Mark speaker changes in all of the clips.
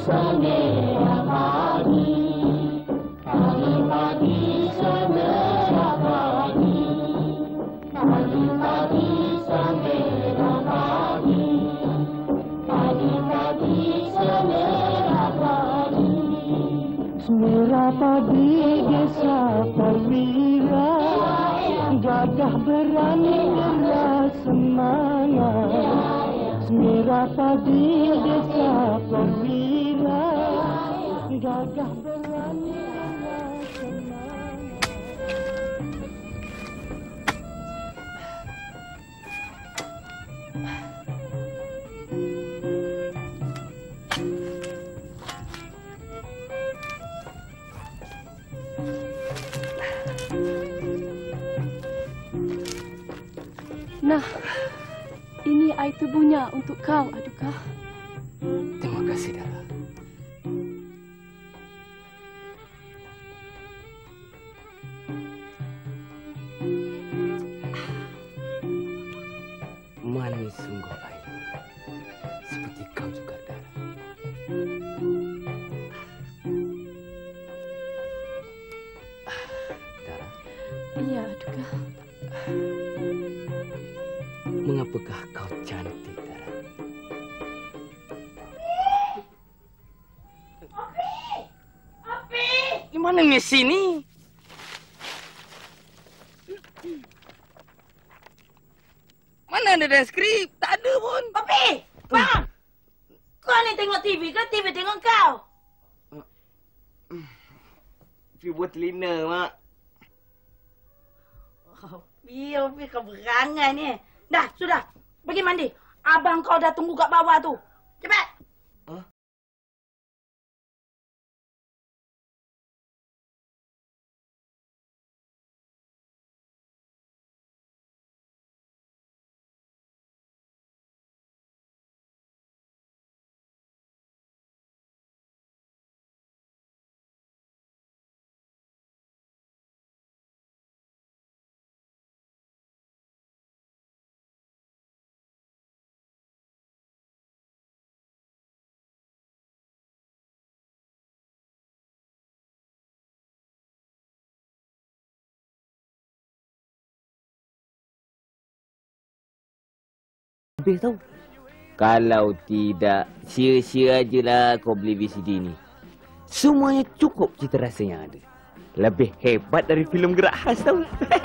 Speaker 1: semerah padi, padi-padi semerah padi, padi-padi semerah padi, padi-padi semerah padi. Semerah padi desa perwira, gagah berani dan semangat. Semerah padi desa perwira, gagah berani dan semangat.
Speaker 2: Nah, ini air tubuhnya untuk kau, Aduka.
Speaker 3: Terima kasih, Dara. Manis sungguh air. Seperti kau juga, Dara. Dara?
Speaker 2: Iya, Aduka.
Speaker 3: Mengapakah kau cantik, Dara?
Speaker 4: Api!
Speaker 3: Di mana Messi ni? Mana ada dan skrip? Tak ada pun.
Speaker 4: Api! Bang! Kau ni tengok TV ke TV tengok kau?
Speaker 3: Pergi buat telinga, Mak.
Speaker 4: Api kau berangan ni. Dah, sudah. Pergi mandi. Abang kau dah tunggu kat bawah tu. Cepat.
Speaker 3: Habis tau. Kalau tidak, sia-sia je lah kau beli VCD ni. Semuanya cukup cita rasa yang ada. Lebih hebat dari filem Gerak Khas tau.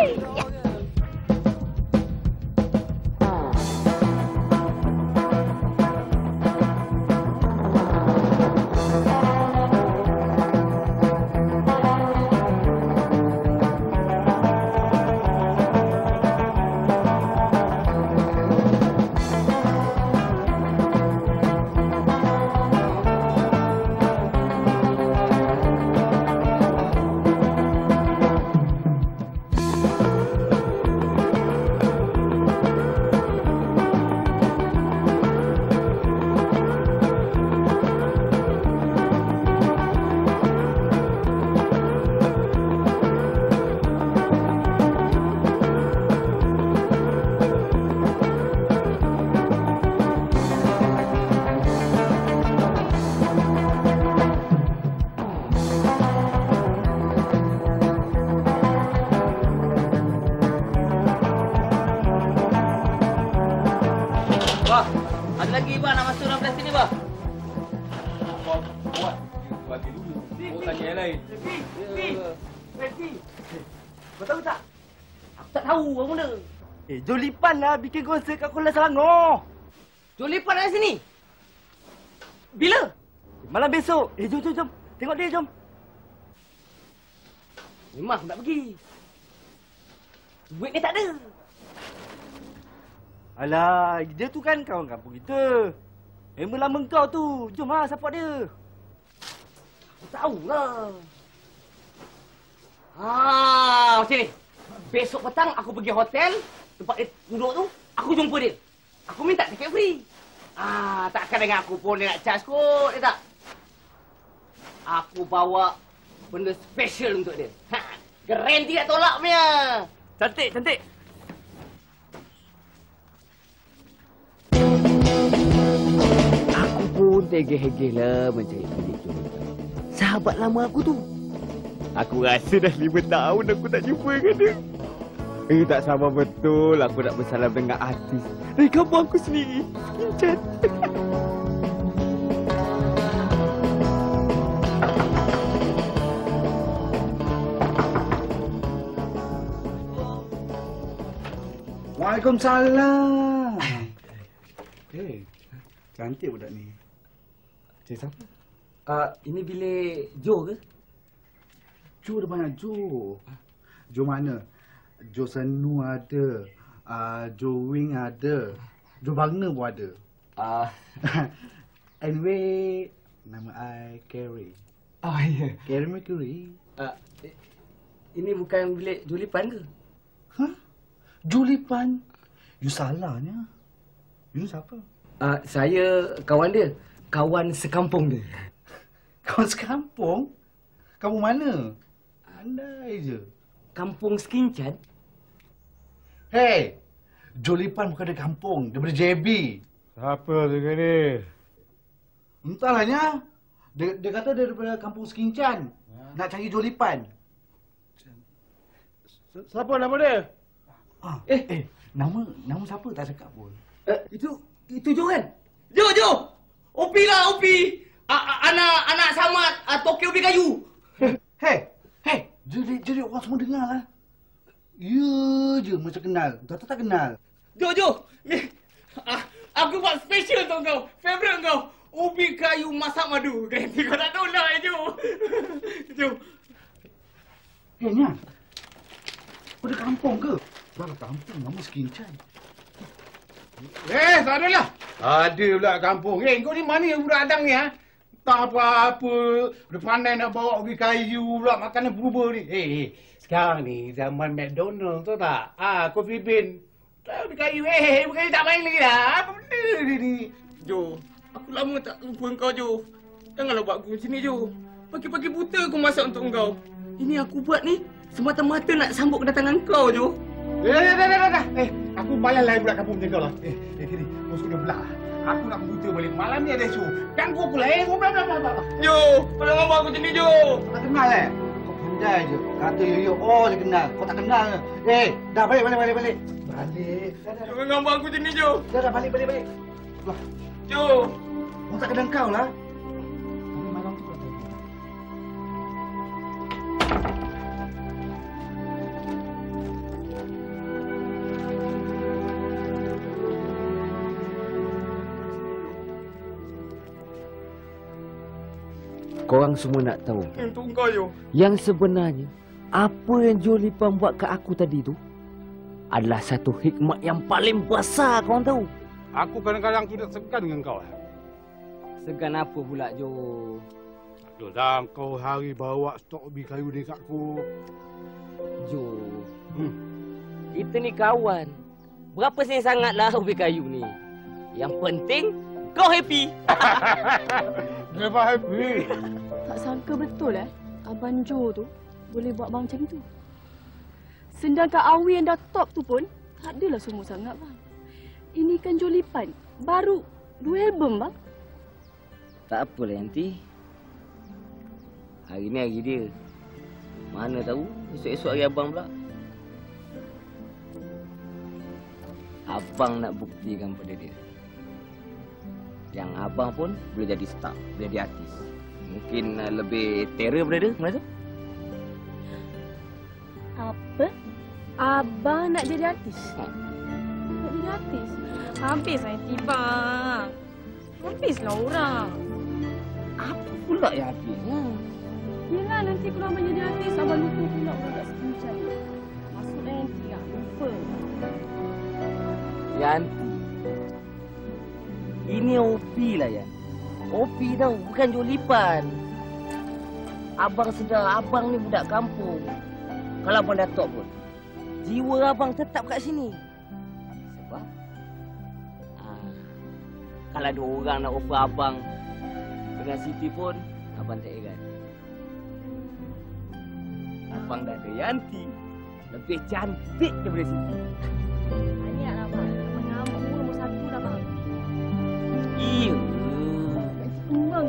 Speaker 5: Wah, ada lagi bang nak masuk dalam belas sini bang.
Speaker 6: Buat bagi dulu. Kau tanya yang lain.
Speaker 4: Reti. Kau tahu tak? Aku tak tahu apa benda.
Speaker 5: Jom lipan lah bikin konsert kat Kuala Selangor.
Speaker 4: Jom lipat dari sini. Bila?
Speaker 5: Malam besok. Jom. Tengok dia, jom.
Speaker 4: Memang aku nak pergi. Duit ni tak ada.
Speaker 5: Alah, dia tu kan kawan kampung kita. Member lama kau tu. Jom lah support dia.
Speaker 4: Aku tahulah. Macam ni. Besok petang aku pergi hotel. Tempat dia duduk tu. Aku jumpa dia. Aku minta tiket free. Takkan dengan aku pun dia nak charge kot. Dia tak? Aku bawa benda special untuk dia. Keren tidak tolak punya.
Speaker 5: Cantik.
Speaker 3: Aku pun tegeh-hegeh lah mencari bilik Jolita. Sahabat lama aku tu. Aku rasa dah 5 tahun aku tak jumpa dengan dia. Tak sabar betul aku nak bersalam dengan artis dari kampung aku sendiri. Skincan.
Speaker 5: Waalaikumsalam. Cantik budak ni. Cik siapa?
Speaker 4: Ini bilik Jo ke?
Speaker 5: Jo ada banyak Jo. Jo mana? Jo Senu ada. Jo Wing ada. Jo Wagner pun ada. Anyway, nama I Carrie.
Speaker 4: Ya.
Speaker 5: Carrie Mercury.
Speaker 4: Ini bukan bilik Julipan ke?
Speaker 5: Hah? Julipan? You salahnya. You siapa?
Speaker 4: Saya kawan dia. Kawan sekampung dia.
Speaker 5: Kawan sekampung? Kamu mana? Andai je.
Speaker 4: Kampung Skincan?
Speaker 5: Hey! Julipan bukan dari kampung. Daripada JB.
Speaker 6: Siapa dengan ni?
Speaker 5: Entahlah, Dia kata dia daripada kampung Skincan. Nak cari Julipan.
Speaker 6: Siapa nama dia?
Speaker 5: Nama siapa tak cakap pun.
Speaker 4: Itu Jo kan? Jo! Opi lah, Opi! Anak Samad Tokyo Ubi Kayu.
Speaker 5: Hey! Jadi orang semua dengar lah. Ya je macam kenal. Tak kenal.
Speaker 4: Jo! Ni, aku buat special untuk kau. Favorite kau. Ubi kayu masak madu. Garanti kau tak tolak, Jo. Jo.
Speaker 5: Hey, Nya. Kau dari kampung ke? Baru kampung, nama Skincan.
Speaker 6: Tak adalah. Ada pula kampung. Kau ni mana budak Adang ni, ha? Tak apa-apa. Udah pandai nak bawa ubi kayu pula. Makanan berubah ni. Sekarang ni zaman McDonald tu tak? Coffee bean. Ubi kayu. Ubi kayu tak main lagi dah. Apa benda ni?
Speaker 4: Jo, aku lama tak lupa kau, Jo. Janganlah buat aku macam ni, Jo. Pagi-pagi buta aku masak untuk kau. Ini aku buat ni semata-mata nak sambut kedatangan kau, Jo.
Speaker 6: Dah. Aku malas lah budak kampung macam kau lah. Kini, kau sudah belah. Aku nak buta balik. Malam ni ada show. Ganggu aku lah. Kau belah.
Speaker 4: Jo, kau jangan buat aku macam ni, Jo.
Speaker 5: Tak kenal Kau pandai je. Kata yo je kenal. Kau tak kenal ke? Dah balik. Balik.
Speaker 4: Jo, jangan buat aku macam ni, Jo.
Speaker 5: Dah balik. Lah,
Speaker 4: Jo.
Speaker 5: kau tak kenal kau lah. Tapi malam tu kau tahu.
Speaker 3: Korang semua nak tahu
Speaker 4: Untuk kau, Jo.
Speaker 3: yang sebenarnya apa yang Jolipan buat ke aku tadi tu adalah satu hikmat yang paling besar, korang tahu.
Speaker 6: Aku kadang-kadang tu tak segan dengan kau.
Speaker 3: Segan apa pula, Jo?
Speaker 6: Tak dah kau hari bawa stok ubi kayu ni kat aku.
Speaker 3: Jo, kita ni kawan. Berapa sen sangatlah ubi kayu ni. Yang penting kau happy.
Speaker 6: Kenapa happy?
Speaker 2: Tak sangka betul Abang Jo tu boleh buat bang macam tu. Sedangkan Awi yang dah top tu pun tak adalah semua sangat, bang. Ini kan Jolipan. Baru 2 album, bang.
Speaker 3: Tak apalah, Yanti. Hari ni hari dia. Mana tahu esok-esok hari abang pula. Abang nak buktikan pada dia yang abang pun boleh jadi star, boleh jadi artis. Mungkin lebih terror daripada dia, mana tu?
Speaker 2: Apa? Abang nak jadi artis? Nak jadi artis? Habis saya tiba. Habislah orang.
Speaker 3: Apa pula yang habis?
Speaker 2: Yelah, nanti kalau abang jadi artis, abang lupa pula orang tak Skincan. Maksudnya nanti tak lupa.
Speaker 3: Yanti, ini Opi lah, Yan. Opi tau, bukan Jolipan. Abang sedar, abang ni budak kampung. Kalau abang dah top pun, jiwa abang tetap kat sini. Sebab kalau ada orang nak offer abang dengan Siti pun, abang tak heran. Abang dah ada Yanti, lebih cantik daripada Siti.
Speaker 2: Banyak lah, bang. Mengampu nombor 1 dah, bang.
Speaker 3: Iya.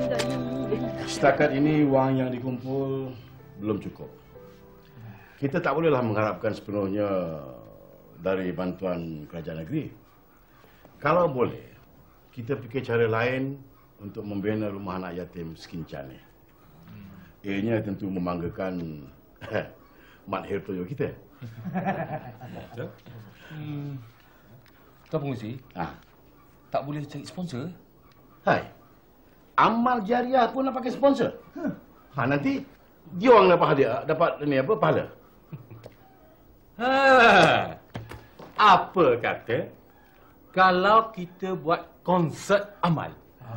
Speaker 7: Setakat ini wang yang dikumpul belum cukup. Kita tak bolehlah mengharapkan sepenuhnya dari bantuan kerajaan negeri. Kalau boleh, kita fikir cara lain untuk membina rumah anak yatim Sekincan ni. Ianya tentu membanggakan Mat Hertoyo kita.
Speaker 8: Tuan Pengerusi, tak boleh cari sponsor?
Speaker 7: Hai, amal jariah pun nak pakai sponsor. Nanti dia orang dapat pahala.
Speaker 8: Apa kata kalau kita buat konsert amal?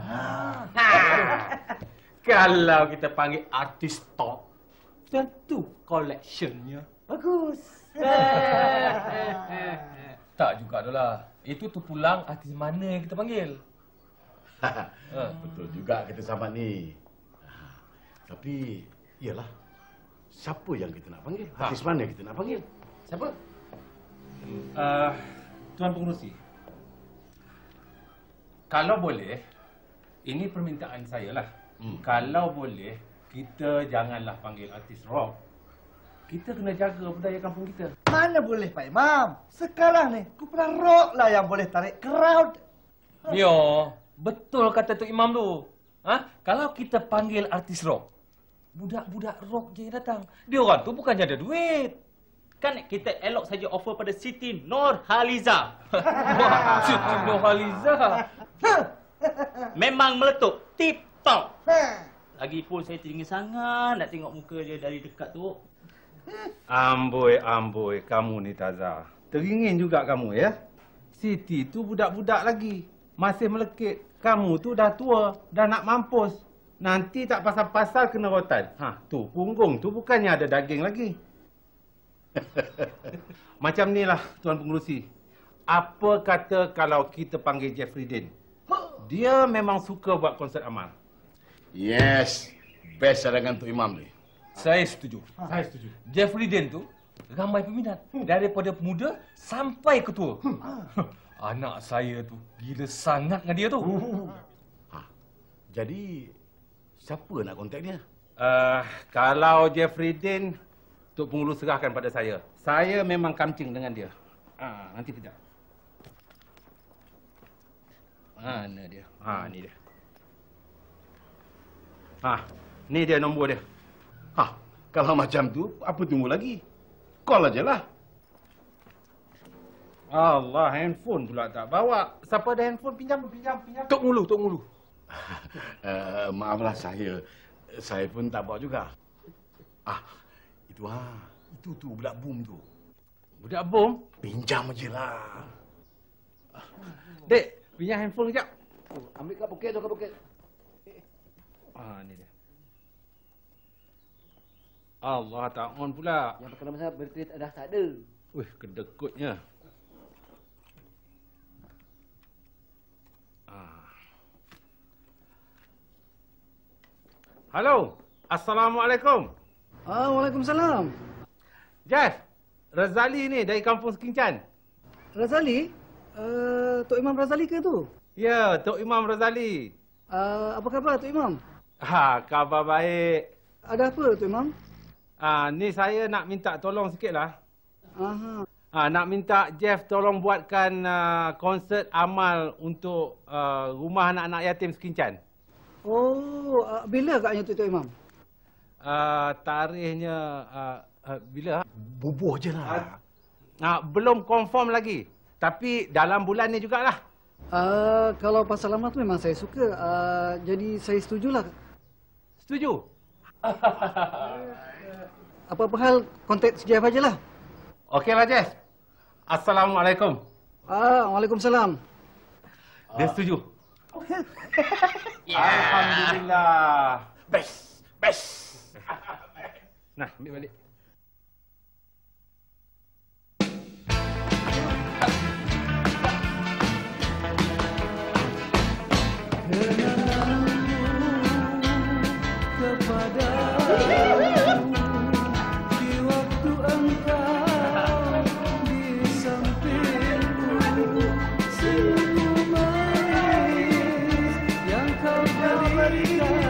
Speaker 8: Kalau kita panggil artis top, tentu collectionnya bagus. Tak juga itulah. Itu terpulang artis mana yang kita panggil.
Speaker 7: Betul juga kata sahabat ni. Tapi, iyalah. Siapa yang kita nak panggil? Artis mana kita nak panggil? Siapa?
Speaker 8: Tuan Pengerusi, kalau boleh, ini permintaan saya lah. Kalau boleh, kita janganlah panggil artis rock. Kita kena jaga budaya kampung kita.
Speaker 9: Mana boleh Pak Imam? Sekarang ni, kumpulan rock lah yang boleh tarik crowd.
Speaker 8: Yo, betul kata Tok Imam tu. Kalau kita panggil artis rock, budak-budak rock je datang. Dia orang tu bukannya ada duit.
Speaker 10: Kan kita elok saja offer pada Siti Nurhaliza.
Speaker 8: Siti Nurhaliza.
Speaker 10: Memang meletup, tip top. Lagipun saya teringin sangat nak tengok muka dia dari dekat tu.
Speaker 8: Amboi, kamu ni Taza. Teringin juga kamu ya. Siti tu budak-budak lagi. Masih melekit. Kamu tu dah tua, dah nak mampus. Nanti tak pasal-pasal kena rotan. Tu punggung tu bukannya ada daging lagi. Macam ni lah Tuan Pengerusi. Apa kata kalau kita panggil Jeffrey Dean? Dia memang suka buat konsert amal.
Speaker 7: Yes. Best cadangan Tok Imam ni.
Speaker 8: Saya setuju. Jeffrey Dean tu ramai peminat. Daripada pemuda sampai ketua. Anak saya tu gila sangat dengan dia tu.
Speaker 7: Jadi, siapa nak kontak dia?
Speaker 8: Kalau Jeffrey Dean, Tok Pengerusi serahkan pada saya. Saya memang kamcing dengan dia. Nanti kejap. Mana dia? Ni dia. Ni dia nombor dia.
Speaker 7: Kalau macam tu, apa tunggu lagi? Call aja lah.
Speaker 8: Allah, handphone pula tak bawa. Siapa ada handphone? Pinjam. Tok Ngulu.
Speaker 7: Maaflah saya pun tak bawa juga. Itu tu budak boom tu.
Speaker 8: Budak bom?
Speaker 7: Pinjam aje lah.
Speaker 8: Dek, pinjam handphone kejap.
Speaker 9: Ambil kat poket tu, kat poket.
Speaker 8: Ni dia. Allah, tak on pula.
Speaker 9: Yang perkara masa bateri dah tak ada.
Speaker 8: Wih, kedekutnya. Halo, Assalamualaikum.
Speaker 9: Waalaikumsalam.
Speaker 8: Jeff, Razali ni dari kampung Sekincan.
Speaker 9: Razali? Tok Imam Razali ke tu?
Speaker 8: Ya, Tok Imam Razali.
Speaker 9: Apa khabar Tok Imam?
Speaker 8: Khabar baik.
Speaker 9: Ada apa Tok Imam?
Speaker 8: Ni saya nak minta tolong sikitlah.
Speaker 9: Aha.
Speaker 8: Nak minta Jeff tolong buatkan konsert amal untuk rumah anak-anak yatim Sekincan.
Speaker 9: Oh, bila agaknya Tok Imam?
Speaker 8: Tarikhnya bila?
Speaker 7: Bubuh je lah.
Speaker 8: Belum confirm lagi. Tapi dalam bulan ni jugalah.
Speaker 9: Kalau pasal lama tu memang saya suka. Jadi saya setujulah.
Speaker 8: Setuju?
Speaker 9: Apa-apa hal, kontak Jeff aja lah.
Speaker 8: Okeylah, Jeff. Assalamualaikum.
Speaker 9: Waalaikumsalam.
Speaker 8: Dia setuju. Alhamdulillah.
Speaker 7: Best.
Speaker 8: Nah, ambil balik.
Speaker 1: Yang kau berikan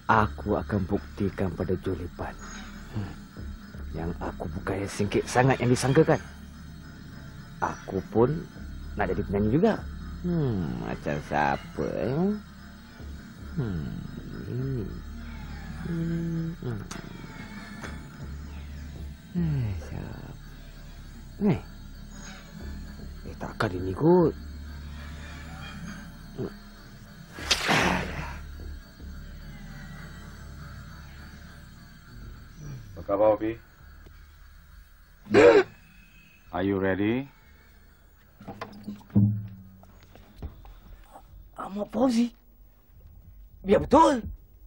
Speaker 3: Aku akan buktikan pada Jolipan. Yang aku bukan yang singkit sangat yang disangkakan. Aku pun nak jadi penyanyi juga. Macam siapa siapa? Takkan ini kot.
Speaker 7: Apa khabar, Obi? Are you ready?
Speaker 4: Ahmad Fauzi. Biar betul.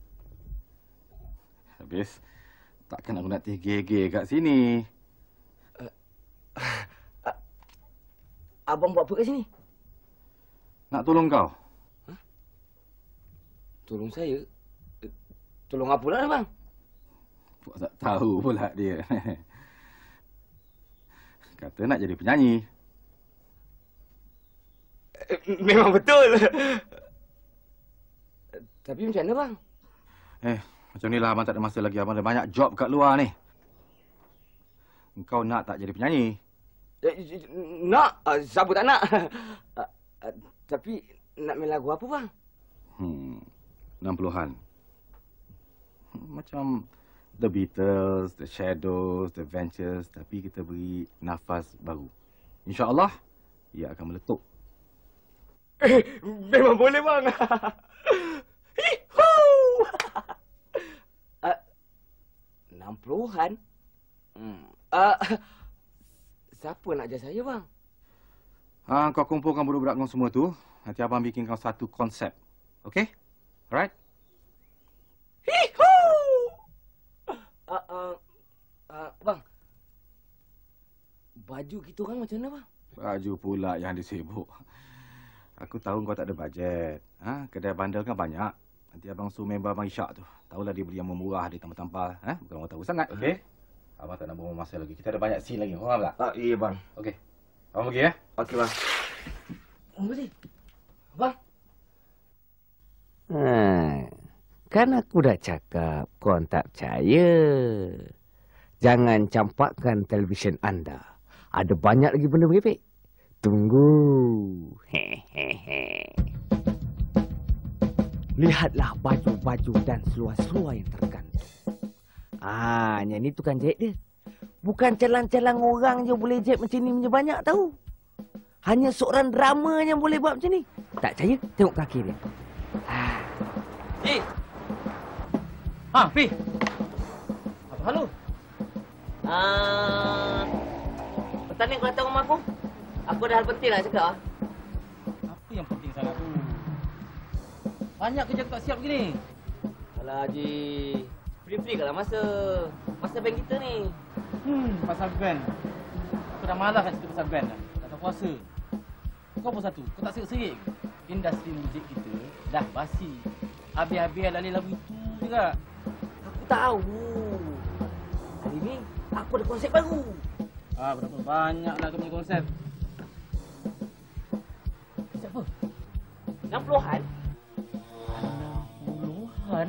Speaker 7: Habis, takkan aku nak tergege kat sini.
Speaker 4: Abang buat apa kat sini?
Speaker 7: Nak tolong kau.
Speaker 4: Tolong saya? Tolong apa pula, bang?
Speaker 7: Puak tak tahu pula dia. Kata nak jadi penyanyi.
Speaker 4: Memang betul. Tapi macam mana, bang?
Speaker 7: Macam ni lah, abang tak ada masa lagi. Abang ada banyak job kat luar ni. Engkau nak tak jadi penyanyi?
Speaker 4: Nak. Siapa tak nak? Tapi nak main lagu apa, bang?
Speaker 7: 60-an. Macam The Beatles, The Shadows, The Ventures. Tapi kita beri nafas baru. InsyaAllah, ia akan meletup.
Speaker 4: Memang boleh, bang. 60-an? Siapa nak ajar saya, bang?
Speaker 7: Kau kumpulkan budak-budak kau semua tu. Nanti abang bikin kau satu konsep. Okey? Alright?
Speaker 4: Bang. Baju kita orang macam mana, bang?
Speaker 7: Baju pula yang disibuk. Aku tahu kau tak ada bajet. Kedai bandel kan banyak. Nanti abang suruh member Abang Ishak tu. Tahulah dia beli yang murah, dia tampal-tampal. Bukan orang tahu sangat, okey? Abang tak nak buang masa lagi. Kita ada banyak scene lagi. Faham tak?
Speaker 4: Iya, bang.
Speaker 7: Okey. Abang pergi, ya?
Speaker 4: Okey, bang. Bang.
Speaker 3: Kan aku dah cakap kau tak percaya. Jangan campakkan televisyen anda. Ada banyak lagi benda merepek. Tunggu. Lihatlah baju-baju dan seluar-seluar yang tergantung. Yang ni tukang jahit dia. Bukan calang-calang orang je boleh jahit macam ni punya banyak tahu. Hanya seorang drama yang boleh buat macam ni. Tak percaya? Tengok kaki dia.
Speaker 10: Pi. Apa hal lu?
Speaker 4: Petang ni kau datang rumah aku. Aku ada hal penting nak cakap.
Speaker 10: Apa yang penting sangat tu? Banyak kerja aku tak siap begini.
Speaker 4: Alah, Haji. Free-free kalau masa band kita ni.
Speaker 10: Pasal band. Aku dah malas nak cerita pasal band dah. Dah tak puasa. Kau pun satu, kau tak serik-serik. Industri muzik kita dah basi. Habis-habis alih lagu itu juga.
Speaker 4: Aku tahu. Hari ni aku ada konsep baru.
Speaker 10: Berapa banyak lah kau punya konsep. Konsep apa?
Speaker 4: 60-an?
Speaker 10: 60-an?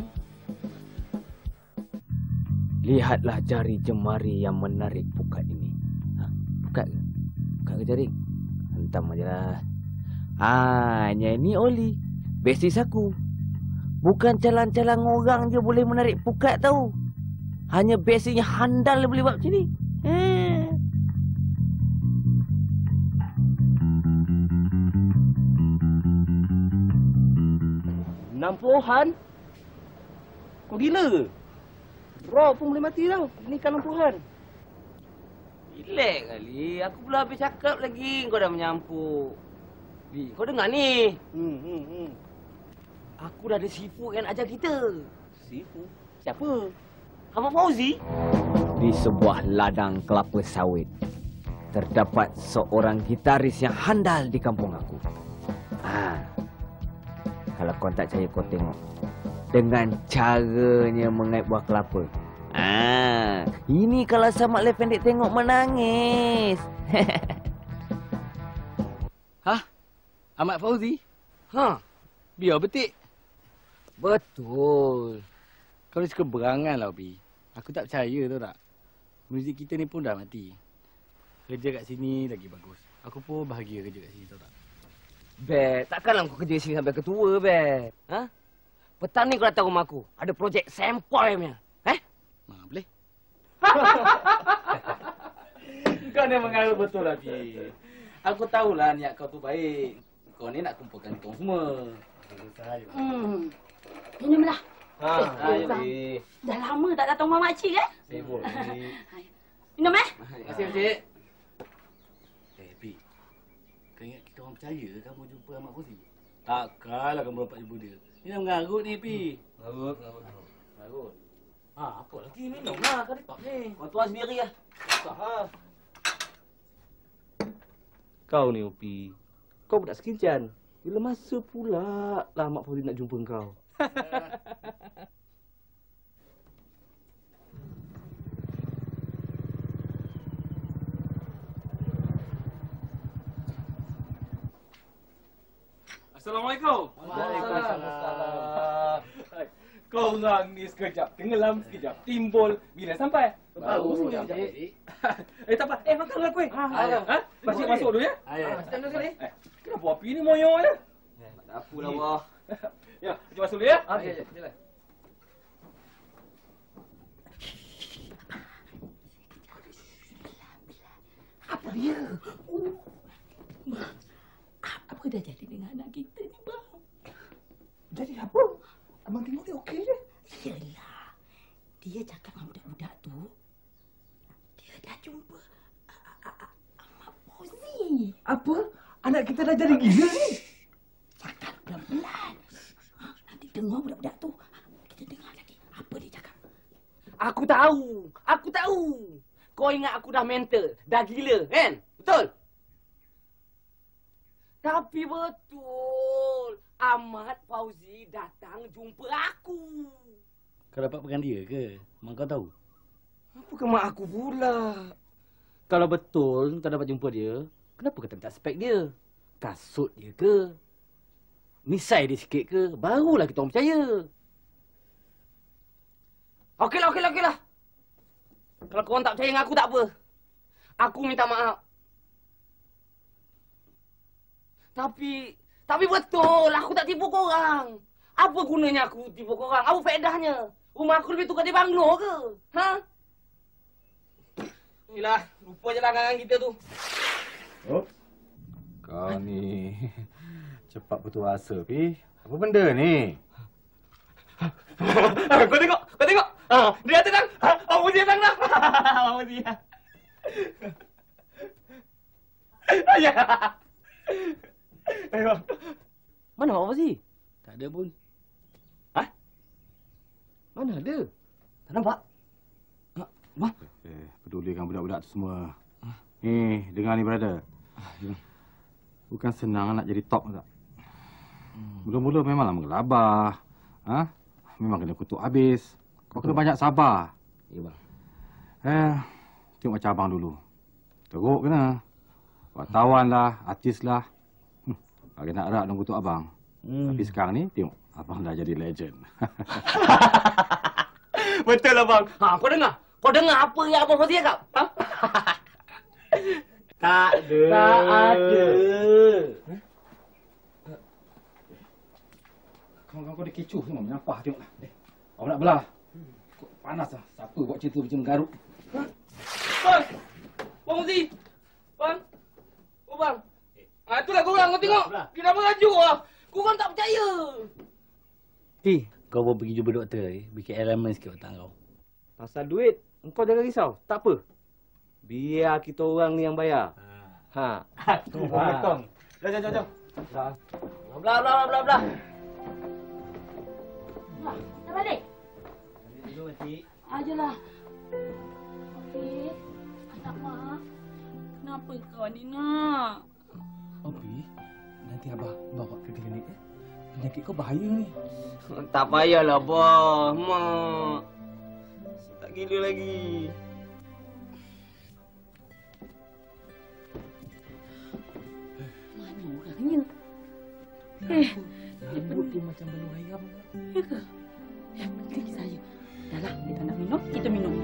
Speaker 3: Lihatlah jari jemari yang menarik pukat ini. Pukat ke? Pukat ke jaring? Hentam aja lah. Ini Oli. Basis aku. Bukan calang-calang orang je boleh menarik pukat tau. Hanya basisnya handal boleh buat macam ni.
Speaker 4: 60-an? Kau gila ke? Rock pun boleh mati tau. Ini kan 60-an. Relax kali. Aku belum habis cakap lagi. Kau dah menyampuk. Kau dengar ni. Aku dah ada sifu yang ajar kita. Sifu? Siapa? Ahmad Fauzi?
Speaker 3: Di sebuah ladang kelapa sawit, terdapat seorang gitaris yang handal di kampung aku. Kalau kau tak percaya, kau tengok. Dengan caranya mengait buah kelapa. Ini kalau Samad Lefendik tengok menangis.
Speaker 4: Ahmad Fauzi? Biar betik. Betul.
Speaker 10: Kau ni suka berangan lah, Pi. Aku tak percaya tau tak. Muzik kita ni pun dah mati. Kerja kat sini lagi bagus. Aku pun bahagia kerja kat sini tau tak.
Speaker 4: Bet, takkanlah kau kerja sini sampai ketua, Bet. Ha? Petang ni kau datang rumah aku. Ada projek sempoi punya.
Speaker 10: Boleh? Kau ni mengarut betul lah, Pi. Aku tahulah niat kau tu baik. Kau ni nak kumpulkan kita semua.
Speaker 11: Minumlah.
Speaker 10: Ayo, Pi.
Speaker 11: Dah lama tak datang rumah makcik kan?
Speaker 10: Sibuk, Pi.
Speaker 11: Minum
Speaker 10: Terima kasih, Makcik. Pi. Kau ingat kita orang percaya kamu jumpa Ahmad Fauzi? Takkanlah kamu dapat jumpa dia. Dia dah mengarut ni, Pi. Mengarut. Apa lagi? Minumlah. Kau lepak ni.
Speaker 4: Kau tuan sendiri lah.
Speaker 10: Tak lah.
Speaker 4: Kau ni, Upi. Kau budak sekijan. Bila masa pula lah Mak Fauzi nak jumpa kau?
Speaker 10: Assalamualaikum.
Speaker 4: Waalaikumsalam.
Speaker 10: Kau orang ni sekejap, tenggelam sekejap, timbul. Bila sampai? Baru sampai. Tak apa. Makanlah kuih. Pakcik masuk dulu ya.
Speaker 4: Stand dulu sekali.
Speaker 10: Kenapa api ni moyok je?
Speaker 4: Tak apalah, Wah.
Speaker 10: Ya, pakcik masuk dulu ya.
Speaker 4: Jalan.
Speaker 11: Apa dia? Apa dah jadi dengan anak kita ni, bang?
Speaker 6: Jadi apa? Abang tengok dia okey je.
Speaker 11: Yelah. Dia cakap dengan budak-budak tu, dia dah jumpa Ahmad Fauzi.
Speaker 6: Apa? Anak kita dah jadi gila ni?
Speaker 11: Cakap pelan-pelan. Nanti dengar budak-budak tu. Kita dengar lagi apa dia cakap.
Speaker 4: Aku tahu. Kau ingat aku dah mental, dah gila, kan? Betul? Tapi betul. Ahmad Fauzi datang jumpa aku.
Speaker 10: Kau dapat pegang dia ke? Mak kau tahu?
Speaker 4: Apa ke mak aku pula? Kalau betul kau dapat jumpa dia, kenapa kau tak spek dia? Kasut dia ke? Misai dia sikit ke? Barulah kita orang percaya. Okeylah. Kalau korang tak percaya dengan aku, tak apa. Aku minta maaf. Tapi betul, aku tak tipu korang. Apa gunanya aku tipu korang? Apa faedahnya? Rumah aku lebih tukar di banglo ke? Ha? Inilah, lupa je lah dengan kita tu.
Speaker 8: Oh, kau ni cepat putus asa, Pi. Apa benda ni?
Speaker 4: Kau tengok. Dia datang. Apa dia datang dah? Apa dia? Ayah. Ayo. Mana Mak Fauzi?
Speaker 10: Tak ada pun.
Speaker 4: Mana ada? Tak nampak.
Speaker 8: Pedulikan budak-budak tu semua. Ni, dengar ni, brother. Bukan senang nak jadi top tak? Mula-mula memanglah menggelabah. Memang kena kutuk habis. Kau kena banyak sabar.
Speaker 4: Ya, bang.
Speaker 8: Tengok macam abang dulu. Teruk kena. Wartawan lah, artis lah. Bagi nak erat dan kutuk abang. Tapi sekarang ni, tengok. Abang dah jadi legend.
Speaker 4: Betul lah, bang. Kau dengar? Kau dengar apa yang Abang Fauzi cakap?
Speaker 10: Tak ada.
Speaker 8: Kawan-kawan kau dia kecoh semua. Menyampah tengoklah. Awak nak belah. Panas lah. Siapa buat cerita macam garuk?
Speaker 4: Bang! Bang Fauzi! Bang! Oh, bang! Itulah korang, kau tengok. Dia dah merajuk lah. Korang tak percaya.
Speaker 10: Pi, kau pun pergi jumpa doktor. Bikin elemen sikit otak kau.
Speaker 4: Pasal duit, engkau jangan risau. Tak apa. Biar kita orang ni yang bayar.
Speaker 10: Tunggu, potong.
Speaker 4: Jom. Blah.
Speaker 11: Dah balik?
Speaker 10: Dulu, Makcik.
Speaker 11: Ajalah. Okey. Anak Mak. Kenapa kau ni, Nak?
Speaker 8: Pi, nanti Abah bawa ke klinik ya. Penyakit kau bahaya ni.
Speaker 4: Tak payahlah, Abah. Mak. Tak gila lagi.
Speaker 11: Mana orangnya?
Speaker 4: Rambut dia macam belu ayam.
Speaker 11: Ya ke? Penting saya Dahlah, kita nak minum, kita minum.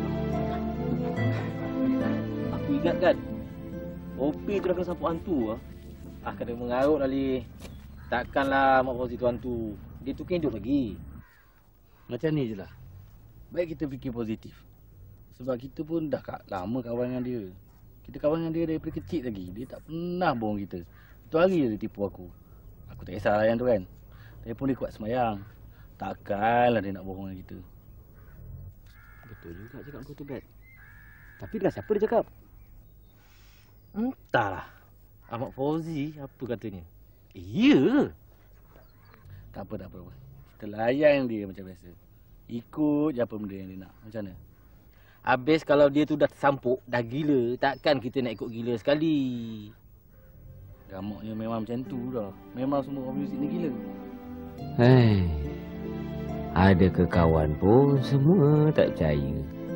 Speaker 10: Aku ingat kan, Opi tu dah kena sapu hantu ah. Kena mengarut lagi. Takkanlah Mak Fauzi tu hantu. Dia tu kan hidup lagi. Macam ni je lah. Baik kita fikir positif. Sebab kita pun dah lama kawan dengan dia. Kita kawan dengan dia daripada kecil lagi. Dia tak pernah bohong kita. Itu hari je dia tipu aku. Aku tak kisahlah yang tu kan. Tapi pun dia kuat semayang. Takkanlah dia nak bohong dengan kita.
Speaker 4: Betul juga cakap kau tu, Brad. Tapi dengan siapa dia cakap?
Speaker 10: Entahlah. Ahmad Fauzi apa katanya? Ya. Tak apa. Kita layan dia macam biasa. Ikut je apa benda yang dia nak. Macam mana? Habis kalau dia tu dah tersampuk, dah gila, takkan kita nak ikut gila sekali. Gamaknya memang macam tu dah. Memang semua orang muzik ni gila.
Speaker 3: Hei, ada ke kawan pun semua tak percaya.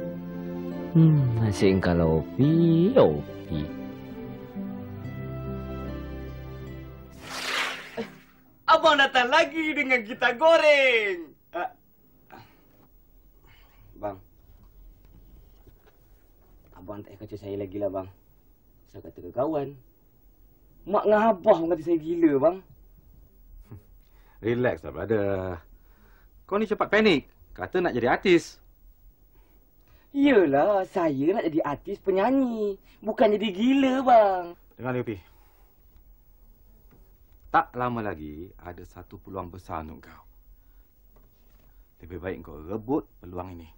Speaker 3: Asyik kalau Opi.
Speaker 4: Abang datang lagi dengan gitar goreng. Bang. Abang tak kacau saya lagi lah, bang. Saya kata ke kawan. Mak dengan abah kata saya gila, bang.
Speaker 8: Relax lah, brother. Kau ni cepat panik. Kata nak jadi artis.
Speaker 4: Yelah, saya nak jadi artis penyanyi. Bukan jadi gila, bang.
Speaker 8: Dengar ni, Opi. Tak lama lagi, ada satu peluang besar untuk kau. Lebih baik kau rebut peluang ini.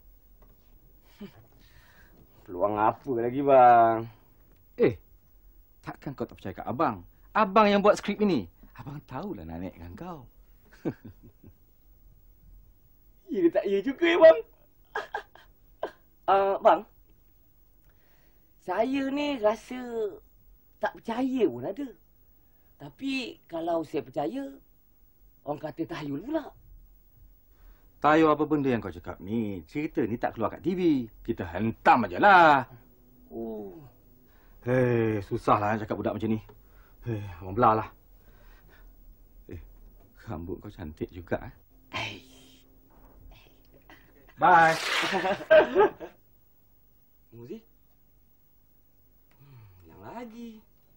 Speaker 4: Peluang apa lagi, bang?
Speaker 8: Takkan kau tak percaya kat abang? Abang yang buat skrip ini. Abang tahulah nak naikkan kau.
Speaker 4: Ya tak ya juga ya, bang? Bang, saya ni rasa tak percaya pun ada. Tapi kalau saya percaya, orang kata tahayul pula.
Speaker 8: Tahu apa benda yang kau cakap ni? Cerita ni tak keluar kat TV. Kita hentam aja lah.
Speaker 4: Oh.
Speaker 8: Susahlah cakap budak macam ni. Orang belah lah. Rambut kau cantik juga. Bye.
Speaker 4: Muzi? Yang lagi.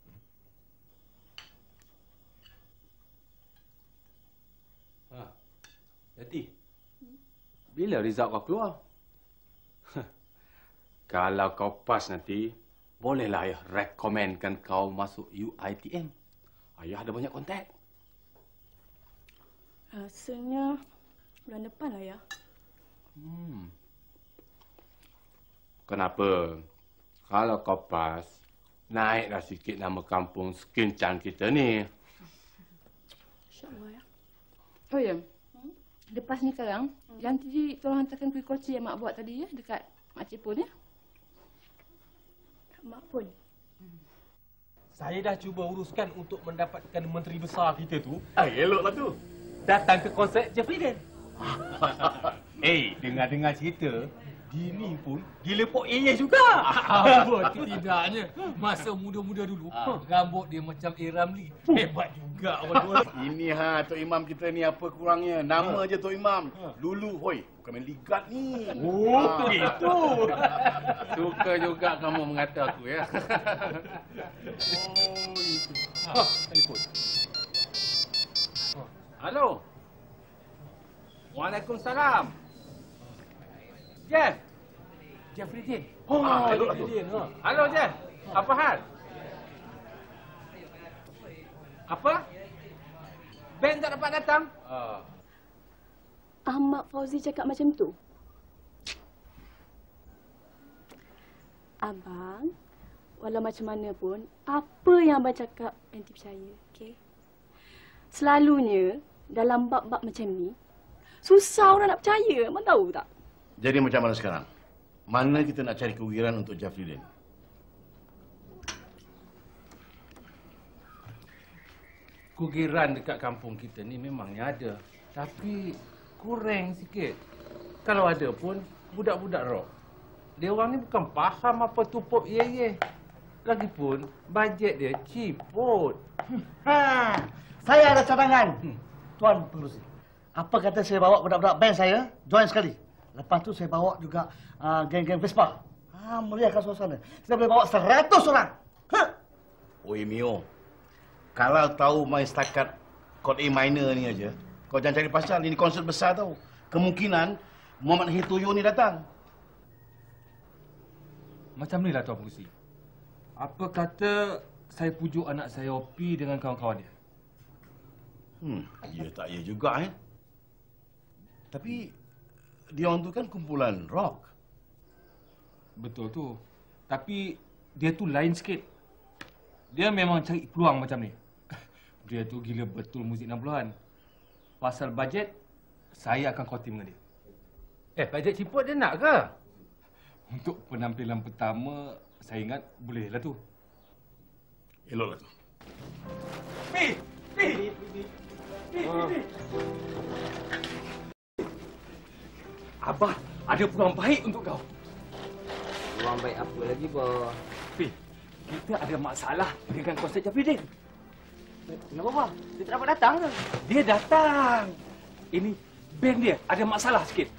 Speaker 8: Yati, bila result kau keluar? Kalau kau pas nanti, bolehlah ayah rekomenkan kau masuk UiTM. Ayah ada banyak kontak.
Speaker 2: Rasanya bulan depan lah, ya.
Speaker 8: Kenapa? Kalau kau pas, naiklah sikit nama kampung Skincan kita ni.
Speaker 2: InsyaAllah, ya. Oh, ya. Lepas ni sekarang, nanti tolong hantarkan kuih koci yang Mak buat tadi, ya, dekat Makcik Pun, ya. Mak Pun.
Speaker 10: Saya dah cuba uruskan untuk mendapatkan menteri besar kita tu.
Speaker 8: Eloklah tu.
Speaker 10: Datang ke konsert Jeffrey Den.
Speaker 8: Dengar-dengar cerita, Dini pun gila Pok Yeye juga.
Speaker 12: Apa tidaknya. Masa muda-muda dulu, rambut dia macam A. Ramli. Hebat juga orang tua.
Speaker 7: Ini Tok Imam kita ni apa kurangnya? Nama je Tok Imam. Lulu, hoi. Bukan main ligat ni.
Speaker 8: Oh, begitu.
Speaker 7: Suka juga kamu mengata aku ya.
Speaker 8: Telefon. Halo. Waalaikumsalam. Jeff. Jeffrey Din.
Speaker 10: Jeffrey Din.
Speaker 8: Halo Jeff. Apa hal? Apa? Ben tak dapat datang?
Speaker 2: Ahmad Fauzi cakap macam tu? Abang, walau macam mana pun, apa yang abang cakap, anti percaya, okey? Selalunya, dalam bab-bab macam ni, susah orang nak percaya, abang tahu tak?
Speaker 7: Jadi macam mana sekarang? Mana kita nak cari kewiran untuk Jeffrey Din?
Speaker 8: Kugiran dekat kampung kita ni memangnya ada. Tapi kurang sikit. Kalau ada pun, budak-budak rock. Dia orang ni bukan faham apa tu Pok Yeye. Lagipun, bajet dia ciput.
Speaker 9: Saya ada cadangan. Tuan Pengerusi. Apa kata saya bawa budak-budak band saya join sekali? Lepas tu saya bawa juga geng-geng Vespa. Meriahkan suasana. Kita boleh bawa 100 orang. Ha?
Speaker 7: Oi Mio, kalau tahu main setakat chord A minor ni aja, kau jangan cari pasal. Ini konsert besar tau. Kemungkinan Muhammad Hitoyo ni datang.
Speaker 12: Macam ni lah Tuan Pengerusi. Apa kata saya pujuk anak saya Opi dengan kawan-kawan dia?
Speaker 7: Ya tak ya juga Tapi dia orang tu kan kumpulan rock.
Speaker 12: Betul tu. Tapi dia tu lain sikit. Dia memang cari peluang macam ni. Dia tu gila betul muzik 60-an. Pasal bajet, saya akan kotim dengan dia. Bajet ciput dia nak ke? Untuk penampilan pertama, saya ingat bolehlah tu.
Speaker 7: Eloklah tu.
Speaker 12: Pi! Abah ada peluang baik untuk kau.
Speaker 4: Peluang baik apa lagi, Bah?
Speaker 12: Pi, kita ada masalah dengan konsert Jafridin.
Speaker 4: Kenapa, Bah? Dia tak dapat datang ke?
Speaker 12: Dia datang. Ini band dia ada masalah sikit.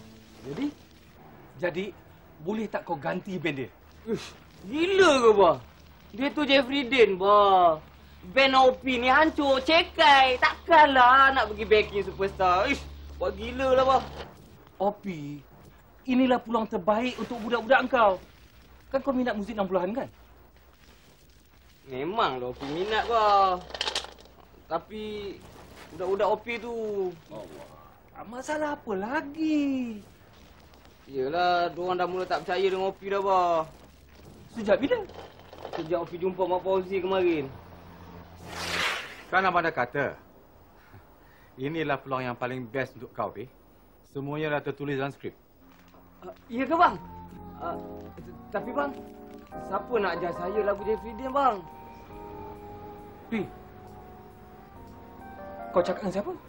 Speaker 12: Jadi boleh tak kau ganti band dia?
Speaker 4: Gila ke, Bah? Dia tu Jafridin, Bah. Band OP ni hancur, cekai. Takkanlah nak pergi backing superstar. Buat gila lah, Bah.
Speaker 12: Opi, inilah peluang terbaik untuk budak-budak engkau. Kan kau minat muzik 60-an kan?
Speaker 4: Memang lah Opi minat, Bah. Tapi budak-budak Opi tu...
Speaker 12: Masalah apa lagi?
Speaker 4: Yelah, diorang dah mula tak percaya dengan Opi dah, Bah.
Speaker 12: Sejak bila?
Speaker 4: Sejak Opi jumpa Mak Fauzi kemarin.
Speaker 8: Kan abang dah kata, inilah peluang yang paling best untuk kau, Pi. Semuanya dah tertulis dalam skrip.
Speaker 4: Ya ke, Bang? Tapi, Bang, siapa nak ajar saya lagu Jafridin, Bang?
Speaker 12: Pi, kau cakap dengan siapa?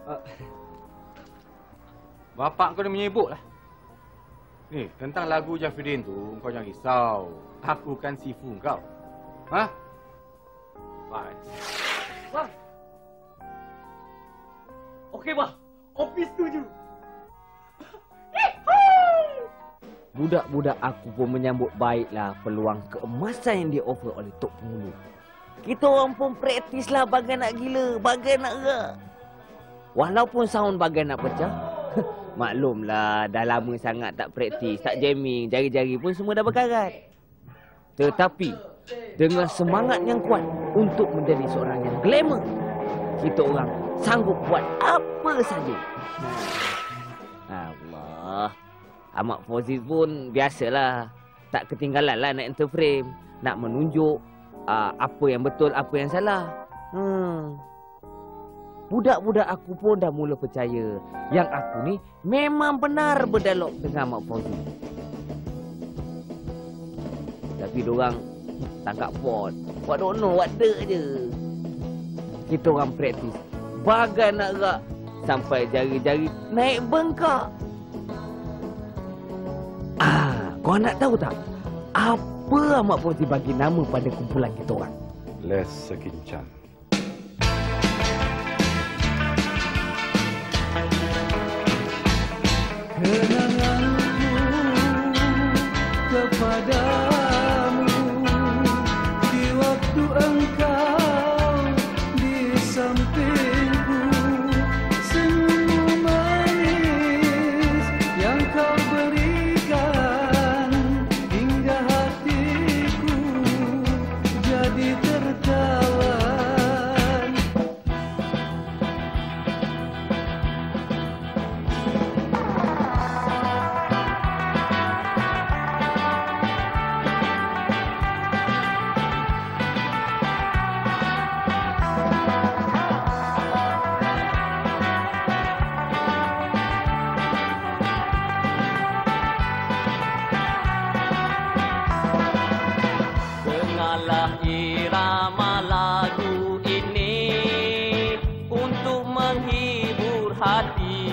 Speaker 8: Bapak kau dah menyebut lah. Ni, tentang lagu Jafridin tu, kau jangan risau. Aku kan sifu kau. Ha? Bye.
Speaker 4: Bang! Okey, Bang. Opi setuju. Budak-budak aku pun menyambut baiklah peluang keemasan yang di offer oleh Tok Penghulu. Kita orang pun praktislah bagai nak gila, bagai nak gerak. Walaupun sound bagai nak pecah, maklumlah dah lama sangat tak praktis, tak jamming, jari-jari pun semua dah berkarat. Tetapi dengan semangat yang kuat untuk menjadi seorang yang glamour, kita orang sanggup buat apa saja. Allah. Ahmad Fauzi pun biasalah. Tak ketinggalan lah nak enter frame. Nak menunjuk apa yang betul, apa yang salah. Budak-budak aku pun dah mula percaya yang aku ni memang benar berdialog dengan Ahmad Fauzi. Tapi diorang tangkap pot. What don't know, what the je. Kita orang praktis. Bagai nak gerak sampai jari-jari naik bengkak. Kau nak tahu tak? Apa Ahmad Fauzi bagi nama pada kumpulan kita orang?
Speaker 8: Les Sekincang.
Speaker 1: Kenanganku kepadamu di waktu engkau di sampingku, senyum manis yang kau berikan hingga hatiku jadi tertawan.
Speaker 4: Dengarlah irama lagu ini untuk menghibur hati.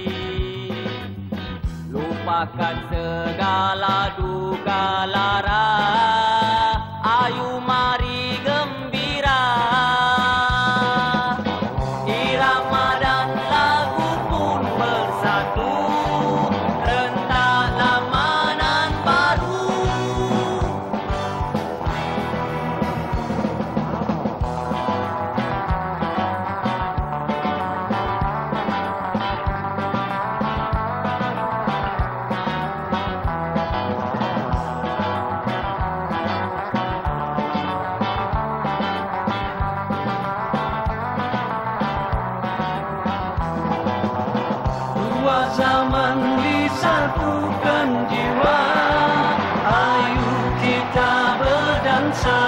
Speaker 4: Lupakan segala duka lara, ayo mari gembira. Irama dan lagu pun bersatu,
Speaker 1: zaman disatukan jiwa, ayo kita berdansa.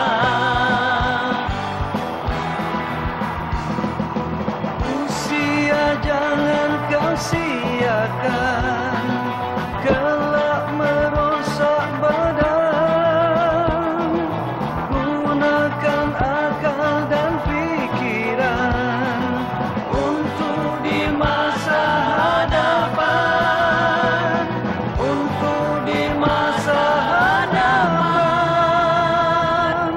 Speaker 1: Usia jangan kau sia-siakan, kelak merosak badan. Gunakan akal dan pikiran untuk di masa hadapan, untuk di masa hadapan.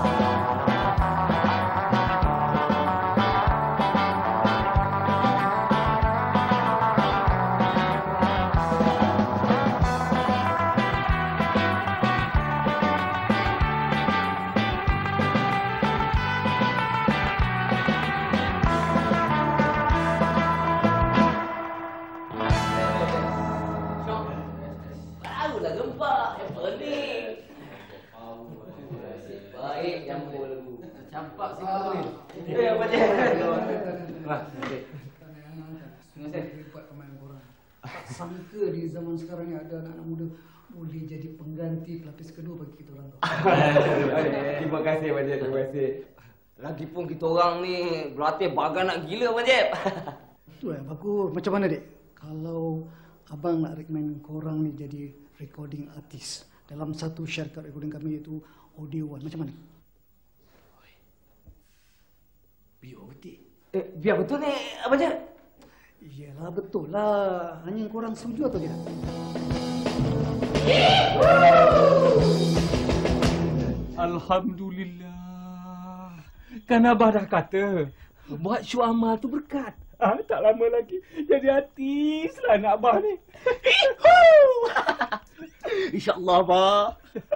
Speaker 4: Barulah gempak, yang pening. Baik, campur lagu. Campak si kau ni. Apa je?
Speaker 13: Tak sangka di zaman sekarang ni ada anak-anak muda boleh jadi pengganti pelapis kedua bagi kita orang tu.
Speaker 4: Terima kasih, Pak Jeb. Terima kasih. Lagipun kita orang ni berlatih bagan nak gila, Pak Jeb.
Speaker 13: Tu bagus. Macam mana, Dek? Kalau abang nak recommend korang ni jadi recording artist dalam satu syarikat recording kami iaitu Audio One, macam mana?
Speaker 4: Biar betul. Biar betul ni, Abang Jeb.
Speaker 13: Iyalah, betul lah. Hanya korang setuju atau tidak?
Speaker 12: Alhamdulillah. Kan Abah dah kata, buat show amal tu berkat. Tak lama lagi jadi artis lah anak Abah ni.
Speaker 4: InsyaAllah, Abah.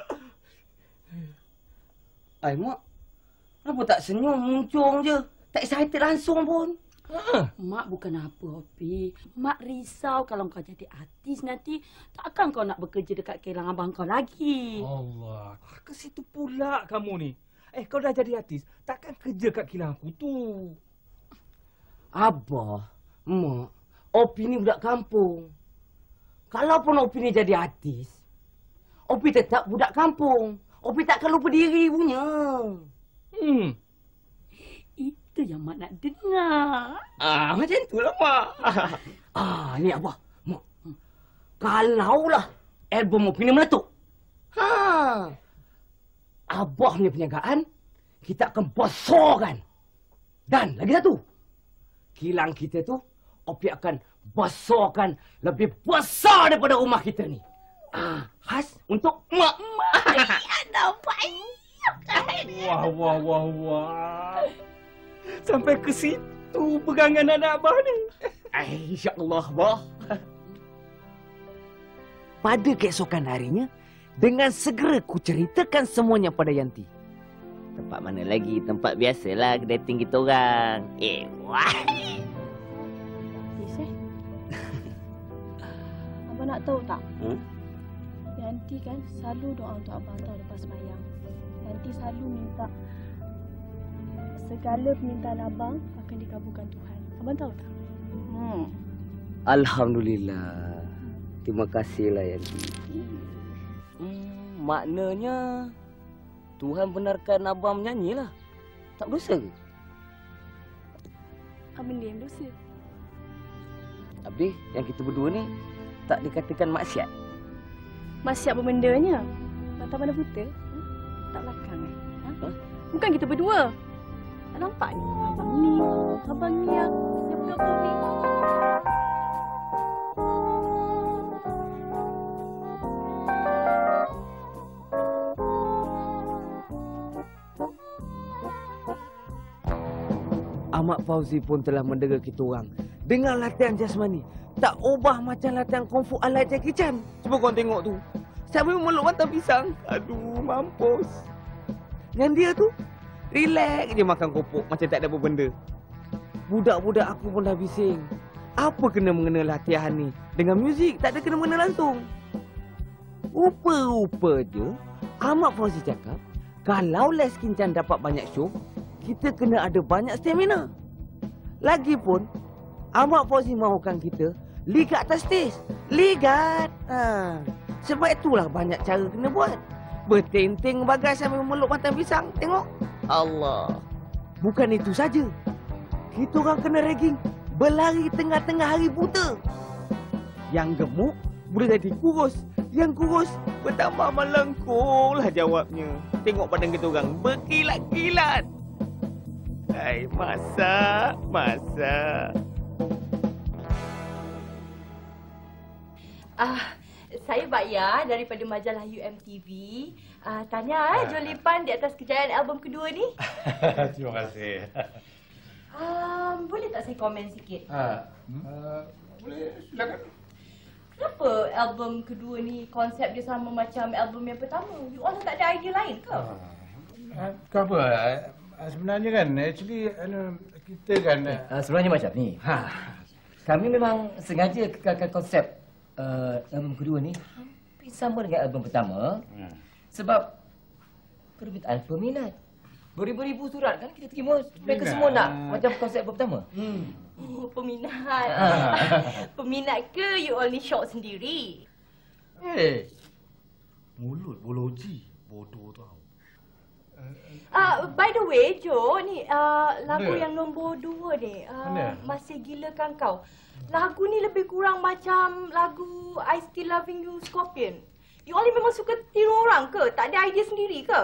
Speaker 4: Mak, kenapa tak senyum, muncung je? Tak excited langsung pun.
Speaker 11: Mak bukan apa, Opi. Mak risau kalau kau jadi artis nanti takkan kau nak bekerja dekat kilang abang kau lagi.
Speaker 12: Allah, ke situ pula kamu ni. Kau dah jadi artis, takkan kerja kat kilang aku tu.
Speaker 4: Abah, Mak, Opi ni budak kampung. Kalaupun Opi ni jadi artis, Opi tetap budak kampung. Opi takkan lupa diri punya.
Speaker 11: Itu yang Mak nak dengar.
Speaker 4: Macam itulah, Mak. Ni Abah, Mak. Kalaulah album Opi ni meletup, Abah punya perniagaan, kita akan besarkan. Dan lagi satu, kilang kita tu, Opi akan besarkan lebih besar daripada rumah kita ni. Khas untuk Mak.
Speaker 11: Ada baik.
Speaker 12: Wah. Sampai ke situ pegangan anak Abah ni.
Speaker 4: InsyaAllah, Abah. Pada keesokan harinya, dengan segera ku ceritakan semuanya pada Yanti.
Speaker 3: Tempat mana lagi? Tempat biasalah kedai kita orang. Wah.
Speaker 2: Abang nak tahu tak? Yanti kan selalu doa untuk abang tahu lepas sembahyang. Yanti selalu minta segala permintaan abang akan dikabulkan Tuhan. Abang tahu tak?
Speaker 4: Alhamdulillah. Terima kasihlah, Yanti. Maknanya Tuhan benarkan abang menyanyilah. Tak berdosa ke?
Speaker 2: Abang dia yang berdosa.
Speaker 4: Habis yang kita berdua ni tak dikatakan maksiat.
Speaker 2: Maksiat berbendanya. Mata mana buta? Tak belakang Bukan kita berdua. Tak nampak ni? Abang ni yang berapa ni?
Speaker 4: Ahmad Fauzi pun telah mendera kita orang dengan latihan jasmani. Tak ubah macam latihan kungfu ala Jackie Chan. Cuba kau tengok tu. Sambil meluk batang pisang. Aduh, mampus. Yang dia tu, relax je makan kopok macam tak ada apa benda. Budak-budak aku pun dah bising. Apa kena-mengena latihan ni dengan muzik? Tak ada kena-mengena langsung. Rupa-rupa je, Ahmad Fauzi cakap, kalau Les Kinchan dapat banyak show, kita kena ada banyak stamina. Lagipun, Ahmad Fauzi mahukan kita Ligat atas stage. Ligat. Sebab itulah banyak cara kena buat. Bertenting bagai sambil memeluk batang pisang. Tengok. Allah. Bukan itu saja. Kita orang kena ragging berlari tengah-tengah hari buta. Yang gemuk boleh jadi kurus. Yang kurus bertambah melengkung lah jawabnya. Tengok badan kita orang berkilat-kilat. Hai, masa.
Speaker 11: Saya Bakya daripada majalah UMTV. Tanya Jolipan di atas kejayaan album kedua ni.
Speaker 6: Terima kasih.
Speaker 11: Boleh tak saya komen sikit?
Speaker 6: Boleh, silakan.
Speaker 11: Kenapa album kedua ni konsep dia sama macam album yang pertama? You all tak ada idea lain ke?
Speaker 6: Kenapa? Sebenarnya kan, actually kita kan...
Speaker 14: Sebenarnya macam ni. Kami memang sengaja kekalkan konsep album kedua ni hampir sama dengan album pertama. Sebab permintaan peminat. Beribu-ribu surat kan kita terima. Mereka semua nak macam konsep album pertama.
Speaker 11: Oh, peminat. Peminat ke you all ni short sendiri?
Speaker 5: Mulut boloji. Bodoh tau.
Speaker 11: By the way, Jo, ni lagu
Speaker 6: Mana?
Speaker 11: yang nombor 2 ni,
Speaker 6: Mana?
Speaker 11: Masih Gilakan Kau. Lagu ni lebih kurang macam lagu I Still Loving You Scorpion. You all ni memang suka tiru orang ke? Tak ada idea sendiri ke?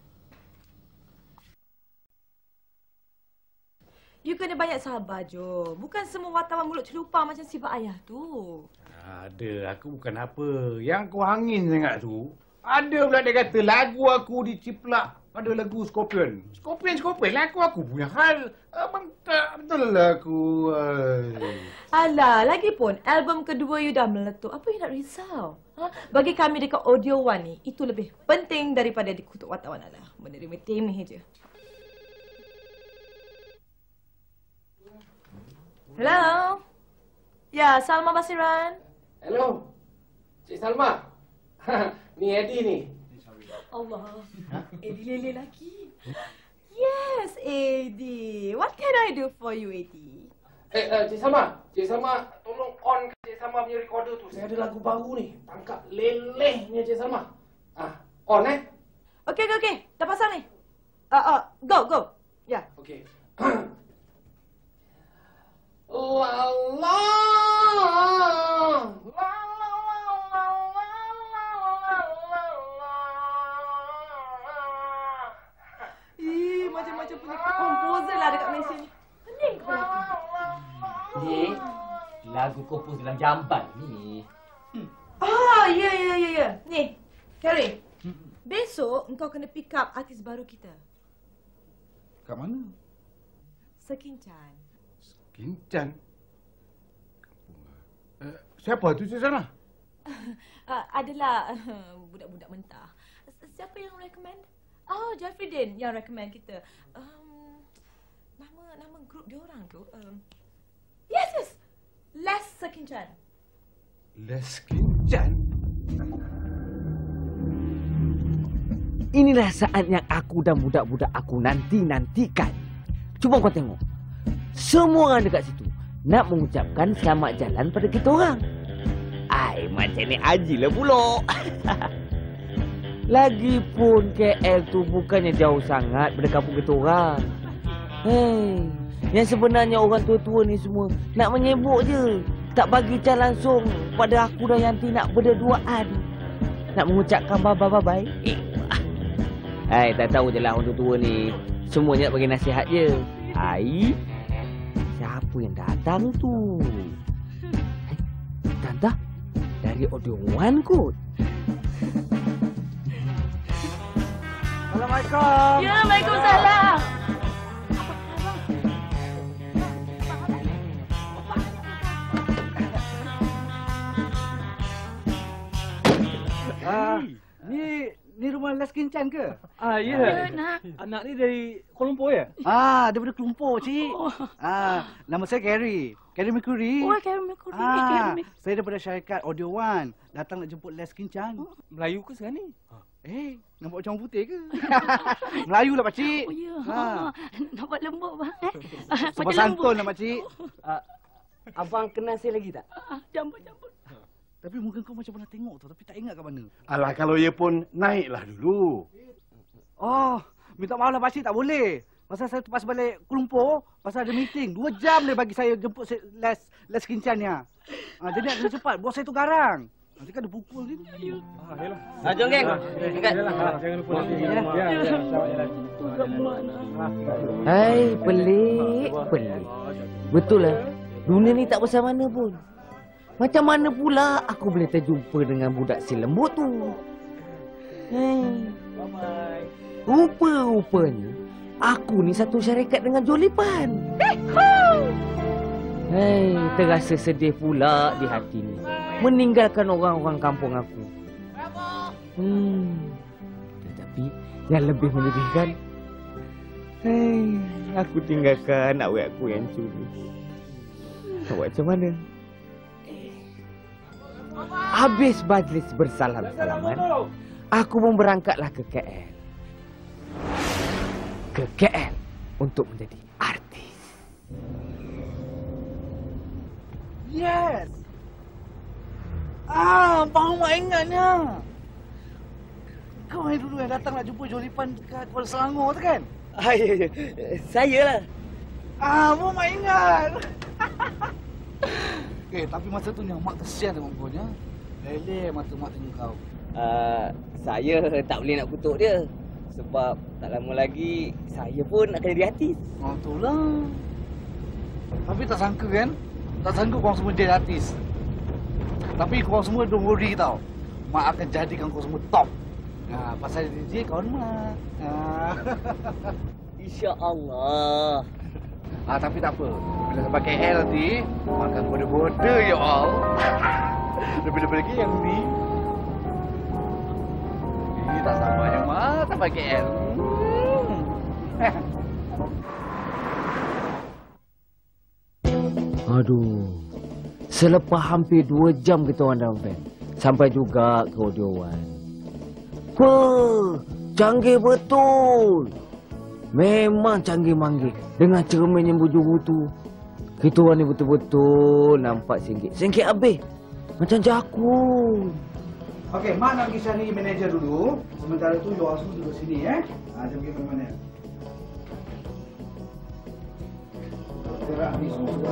Speaker 11: You kena banyak sabar, Jo. Bukan semua wartawan mulut celupang macam si Pak Ayah tu.
Speaker 6: Ada, aku bukan apa. Yang kau angin sangat tu, ada pula dia kata lagu aku diciplak pada lagu Scorpion. Scorpion, lagu aku punya hal. Abang tak betul lah aku.
Speaker 11: Alah, lagipun album kedua you dah meletup. Apa you nak risau? Bagi kami dekat Audio One ni, itu lebih penting daripada dikutuk wartawan alah. Benda remeh-temeh je. Hello? Ya, Salma Basiran.
Speaker 15: Hello, Cik Salma. Ni Eddie ni.
Speaker 11: Allah, Eddie lele lelaki. Yes, Eddie. What can I do for you, Eddie?
Speaker 15: Cik Salma, tolong on Cik Salma punya recorder tu. Saya ada lagu baru ni. Tangkap lelehnya Cik Salma. On
Speaker 11: Okey. Dah pasang ni. Go. Ya.
Speaker 15: Okey. La la
Speaker 11: Macam-macam punya komposer lah dekat Malaysia ni. Pening kepala aku.
Speaker 14: Ni lagu kompos dalam jamban ni.
Speaker 11: Ya. Ni, Carrie. Besok engkau kena pick up artis baru kita.
Speaker 6: Kat mana?
Speaker 11: Sekinchan.
Speaker 6: Kincan. Siapa tu Cik Salma?
Speaker 11: Adalah budak-budak mentah. Siapa yang recommend? Oh, Jeffrey Din yang recommend kita. Nama grup dia orang tu. Yes. Les Sekinchan.
Speaker 6: Les Kincan?
Speaker 4: Inilah saat yang aku dan budak-budak aku nantikan. Cuba kau tengok. Semua orang dekat situ nak mengucapkan selamat jalan pada kita orang. Macam ni ajilah pula. Lagipun KL tu bukannya jauh sangat dari kampung kita orang. Yang sebenarnya orang tua-tua ni semua nak menyebut je. Tak bagi can langsung pada aku dan Yanti nak berduaan. Nak mengucapkan bye-bye. Tak tahu je lah orang tua-tua ni. Semuanya nak bagi nasihat je. Siapa yang datang tu? Tante, dari Audio One kot.
Speaker 1: Assalamualaikum.
Speaker 11: Ya, Waalaikumsalam.
Speaker 5: Ni rumah Les Kincan ke?
Speaker 10: Ya,
Speaker 11: nak.
Speaker 10: Anak ni dari Kuala Lumpur ya?
Speaker 5: Daripada Kuala Lumpur, cik. Nama saya Gary. Gary Mercury.
Speaker 11: Gary Mercury.
Speaker 5: Saya daripada syarikat Audio One. Datang nak jemput Les Kincan.
Speaker 10: Melayu ke sekarang ni?
Speaker 5: Nampak macam orang putih ke? Melayu lah, pakcik.
Speaker 11: Nampak lembut, bang.
Speaker 5: Sopan santun lah, pakcik.
Speaker 4: Abang kenal saya lagi tak?
Speaker 2: Jambut.
Speaker 5: Tapi muka kau macam pernah tengok tu, tapi tak ingat kat mana.
Speaker 7: Alah, kalau ia pun naiklah dulu.
Speaker 5: Oh, minta maaf lah pakcik, tak boleh. Pasal saya terpaksa balik Kuala Lumpur, pasal ada meeting. 2 jam dia bagi saya jemput les kincan ni. Jadi nak kena cepat, bos saya tu garang. Nanti kan dia pukul ni.
Speaker 4: Yalah. Jom geng. Angkat.
Speaker 12: Jangan lupa nanti.
Speaker 3: Hai, pelik. Betul lah. Dunia ni tak besar mana pun. Macam mana pula aku boleh terjumpa dengan budak si lembut tu?
Speaker 4: Bye-bye.
Speaker 3: Rupa-rupanya aku ni satu syarikat dengan Jolipan. Hei, terasa sedih pula di hati ni. Meninggalkan orang-orang kampung aku. Tetapi yang lebih menyedihkan, aku tinggalkan anak wek aku yang curi. Awak macam mana? Habis majlis bersalam-salaman, aku pun berangkatlah ke KL. Ke KL untuk menjadi artis.
Speaker 5: Yes! Abang mak ingatnya. Kau yang dulu yang datang nak jumpa Jolipan dekat Kuala Selangor tu kan?
Speaker 4: Ya. Saya lah.
Speaker 5: Abang mak ingat. Tapi masa tu ni mak kesian tengok kau nya. Lele mata mak tengok kau.
Speaker 4: Saya tak boleh nak kutuk dia. Sebab tak lama lagi saya pun nak kena jadi artis.
Speaker 5: Itulah. Tapi tak sangka kan? Tak sangka korang semua jadi artis. Tapi korang semua don't worry tau. Mak akan jadikan korang semua top. Pasal DJ kawan mak.
Speaker 4: InsyaAllah.
Speaker 5: Tapi tak apa. Bila sampai KL nanti, makan bodoh-bodoh ya all. Lebih-lebih lagi yang ni. Ini tak sabarnya mak sampai KL.
Speaker 3: Aduh. Selepas hampir 2 jam kita orang dalam van, sampai juga ke Audio One. Canggih betul. Memang canggih manggih. Dengan cermin yang berjuhu. Kita orang ni betul-betul nampak singgit habis. Macam jakun.
Speaker 5: Okey, mak nak pergi cari manager dulu. Sementara tu you all semua duduk sini jom pergi mana-mana. Gerak ni semua.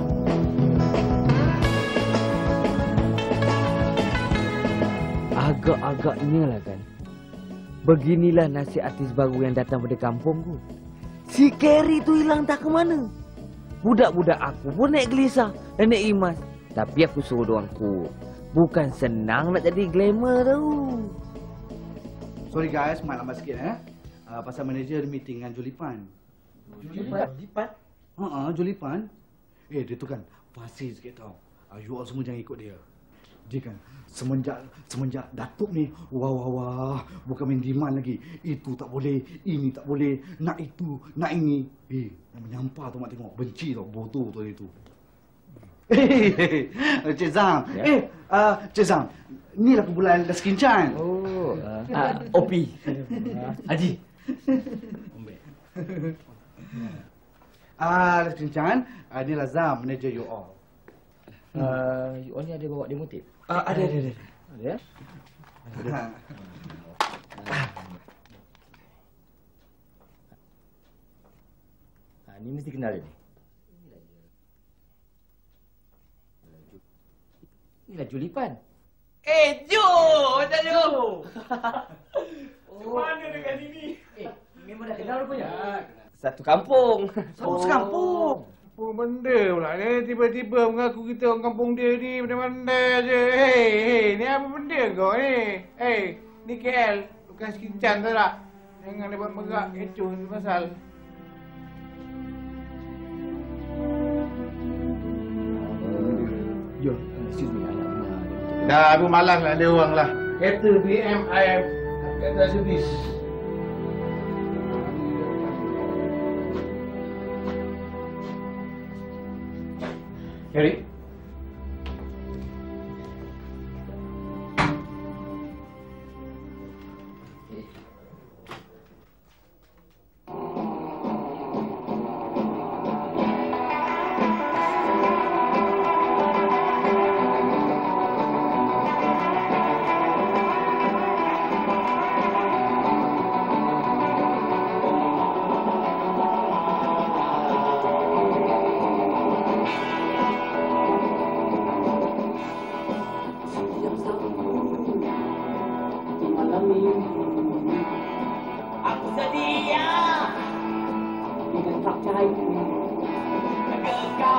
Speaker 3: Agak-agaknya lah kan. Beginilah nasib artis baru yang datang pada kampung tu. Si Kerry tu hilang tak ke mana. Budak-budak aku pun naik gelisah dan naik imas. Tapi aku suruh diorangku. Bukan senang nak jadi glamour tau.
Speaker 5: Sorry guys, mak lambat sikit pasal manager ada meeting dengan Jolipan. Jolipan? Jolipan. Dia tu kan fasih sikit tau. You all semua jangan ikut dia. Dia kan semenjak Datuk ni wah bukan main demand lagi. Itu tak boleh, ini tak boleh, nak itu, nak ini. Yang menyampah tu mak tengok, benci tau, bodoh tu itu. Cik Zam. Cik Zam, ni lah kumpulan Les Kincan.
Speaker 14: Opi. Haji.
Speaker 5: Les Kincan, ni lah Zam, manager you all.
Speaker 14: You all ni ada bawa demo tape?
Speaker 5: Ada.
Speaker 14: Ada ya? Ni mesti kenal dia ni. Inilah Jolipan.
Speaker 4: Jo! Macam Jo!
Speaker 12: Mana dekat sini?
Speaker 14: Memang dah kenal rupanya?
Speaker 4: Satu kampung.
Speaker 5: Satu kampung?
Speaker 6: Apa benda pula ni? Tiba-tiba mengaku kita orang kampung dia ni. Benda-benda je. Hei, ni apa benda kau ni? Ni KL. Bukan Kincan tu tak? Jangan dapat merak kecoh ni pasal.
Speaker 14: Yo, excuse me,
Speaker 6: Dah, aku malas lah dia orang lah. Kereta BMIF kat servis. Kerry?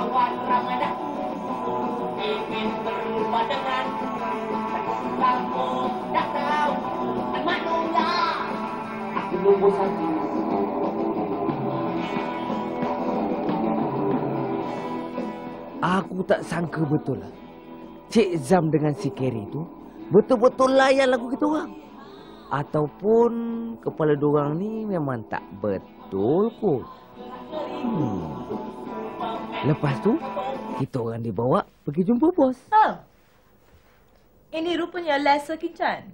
Speaker 1: Tuhan Ramadan ingin berjumpa dengan kamu dah tahu manusia aku belum bosan.
Speaker 3: Aku tak sangka betul lah Cik Zam dengan si Kerry tu betul-betul layan lagu kita orang. Ataupun kepala diorang ni memang tak betul kot. Lepas tu, kita orang dibawa pergi jumpa bos.
Speaker 11: Oh. Ini rupanya Lesa Kincan.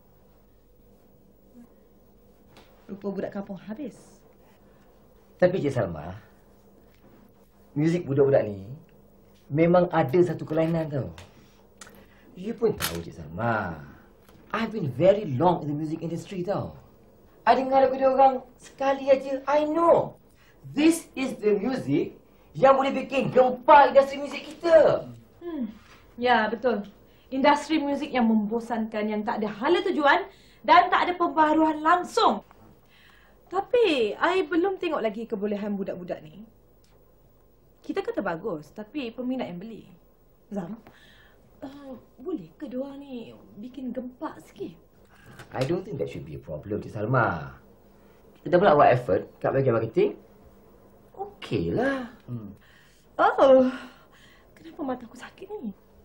Speaker 11: Rupa budak kampung habis.
Speaker 14: Tapi Cik Salma, muzik budak-budak ni memang ada satu kelainan tau. You pun tahu Cik Salma, I've been very long in the music industry tau. I dengar lagu dia orang sekali aja, I know. This is the music yang boleh bikin gempa industri muzik kita.
Speaker 11: Ya, betul. Industri muzik yang membosankan, yang tak ada hala tujuan dan tak ada pembaharuan langsung. Tapi, I belum tengok lagi kebolehan budak-budak ni. Kita kata bagus, tapi peminat yang beli. Zam, boleh ke diorang ni bikin gempak sikit?
Speaker 14: I don't think that should be a problem, Cik Salma. Kita dah pula buat effort kat bahagian marketing. Okey lah.
Speaker 11: Oh, kenapa mata aku sakit ni?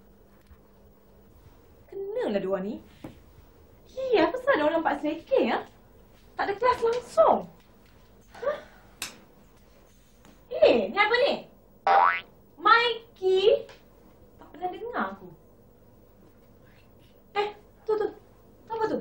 Speaker 11: Kenalah diorang ni. Iya, apa salah diorang nampak selekeh, ya? Tak ada kelas langsung. Hah? Ni apa ni? Mikey? Tak pernah dengar aku. Tu. Apa tu?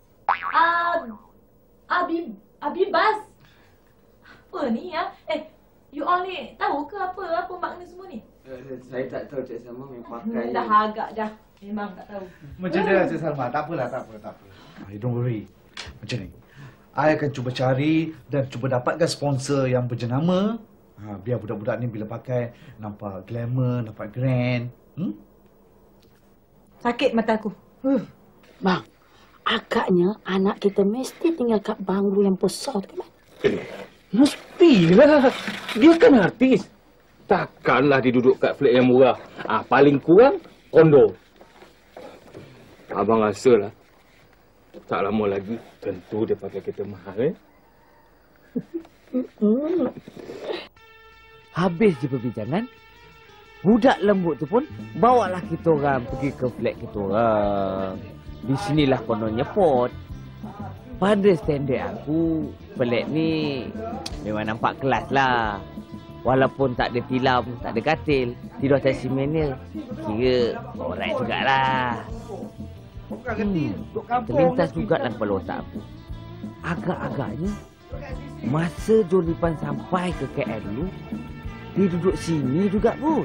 Speaker 11: Abibas. Apa ni ya? You all ni tahu ke apa makna semua ni?
Speaker 3: Saya tak tahu Cik Salma memang pakai.
Speaker 11: Dah agak dah. Memang tak tahu.
Speaker 5: Macam mana Cik Salma? Tak apalah. Don't worry. Macam ni. I akan cuba cari dan cuba dapatkan sponsor yang berjenama. Biar budak-budak ni bila pakai nampak glamour, nampak grand.
Speaker 11: Sakit mata aku.
Speaker 16: Bang, agaknya anak kita mesti tinggal kat banglo yang besar tu kan?
Speaker 12: Mestilah. Dia kan artis. Takkanlah dia duduk kat flat yang murah. Paling kurang, kondo. Abang rasalah. Tak lama lagi, tentu dia pakai kereta mahal,
Speaker 3: Habis je perbincangan, budak lembut tu pun bawalah kita orang pergi ke flat kita orang. Di sinilah kononnya pot. Pada standard aku, flat ni memang nampak kelas lah. Walaupun tak ada tilam, tak ada katil, tidur atas simen ni, kira alright jugalah. Terlintas juga dalam kepala otak aku. Agak-agaknya, masa Jolipan sampai ke KL dulu, dia duduk sini juga pun.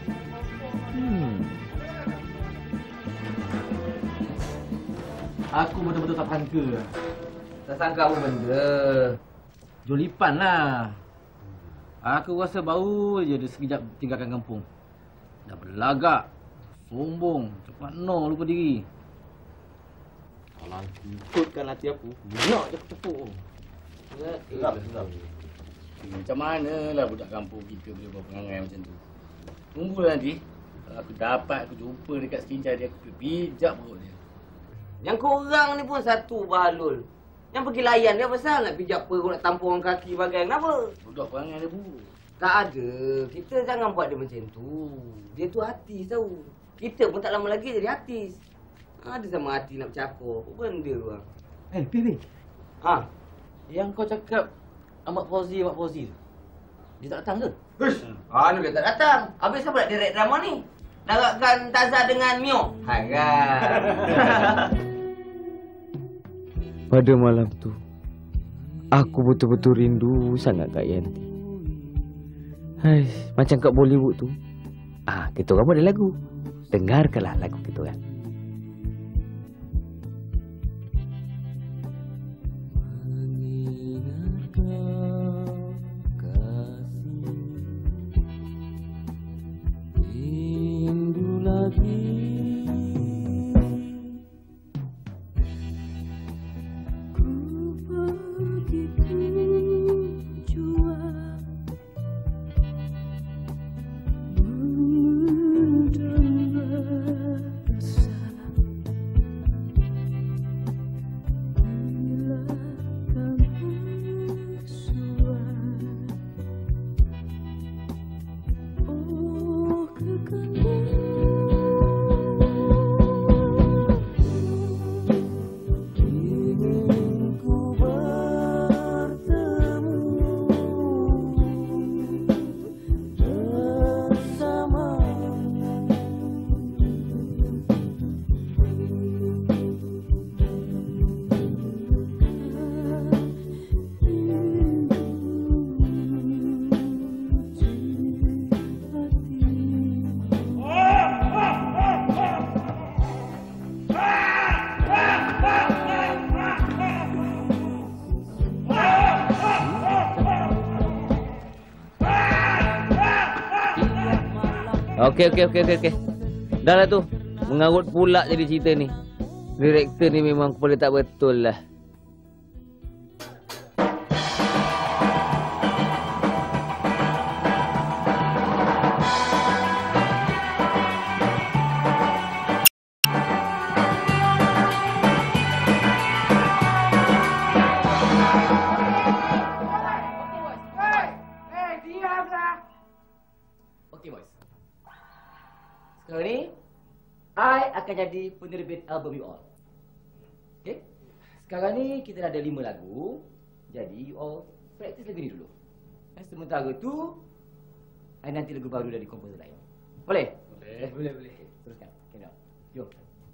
Speaker 10: Aku betul-betul tak sangka.
Speaker 14: Tak sangka apa benda.
Speaker 10: Jolipan lah. Aku rasa baru je dia sekejap tinggalkan kampung. Dah berlagak, sombong, cepat lupa diri.
Speaker 4: Kalau ikutkan hati aku, nak je aku tepuk.
Speaker 7: Gelap. Macam manalah budak kampung kita boleh buat perangai macam tu. Tunggulah nanti. Kalau aku dapat, aku jumpa dekat sekincah dia, aku pijak perut dia.
Speaker 4: Yang korang ni pun satu bahalul. Yang pergi layan dia pasal nak pijak perut, nak tampung orang kaki bagai. Kenapa?
Speaker 7: Budak perangai dia buruk.
Speaker 4: Tak ada. Kita jangan buat dia macam tu. Dia tu artis tau. Kita pun tak lama lagi jadi artis. Ada sama hati nak bercakap. Apa benda tu orang?
Speaker 10: Pipi. Yang kau cakap Ahmad Fauzi tu. Dia tak datang ke?
Speaker 4: Ni dia tak datang. Habis siapa nak direct drama ni? Nakkan Taza dengan Mio. Harap.
Speaker 3: Pada malam tu, aku betul-betul rindu sangat Kak Yanti. Macam kat Bollywood tu. Kita orang pun ada lagu. Dengarkanlah lagu kita orang. Okey. Dah lah tu. Mengarut pula jadi cerita ni. Direktor ni memang kepala tak betul lah.
Speaker 14: Okey, boys. Sekarang ni, I akan jadi penerbit album you all. Okey? Sekarang ni kita dah ada 5 lagu. Jadi you all practice lagu ni dulu. Dan sementara tu, I nanti lagu baru dari komposer lain. Boleh? Boleh. Okay, teruskan. Okay, now. Jom.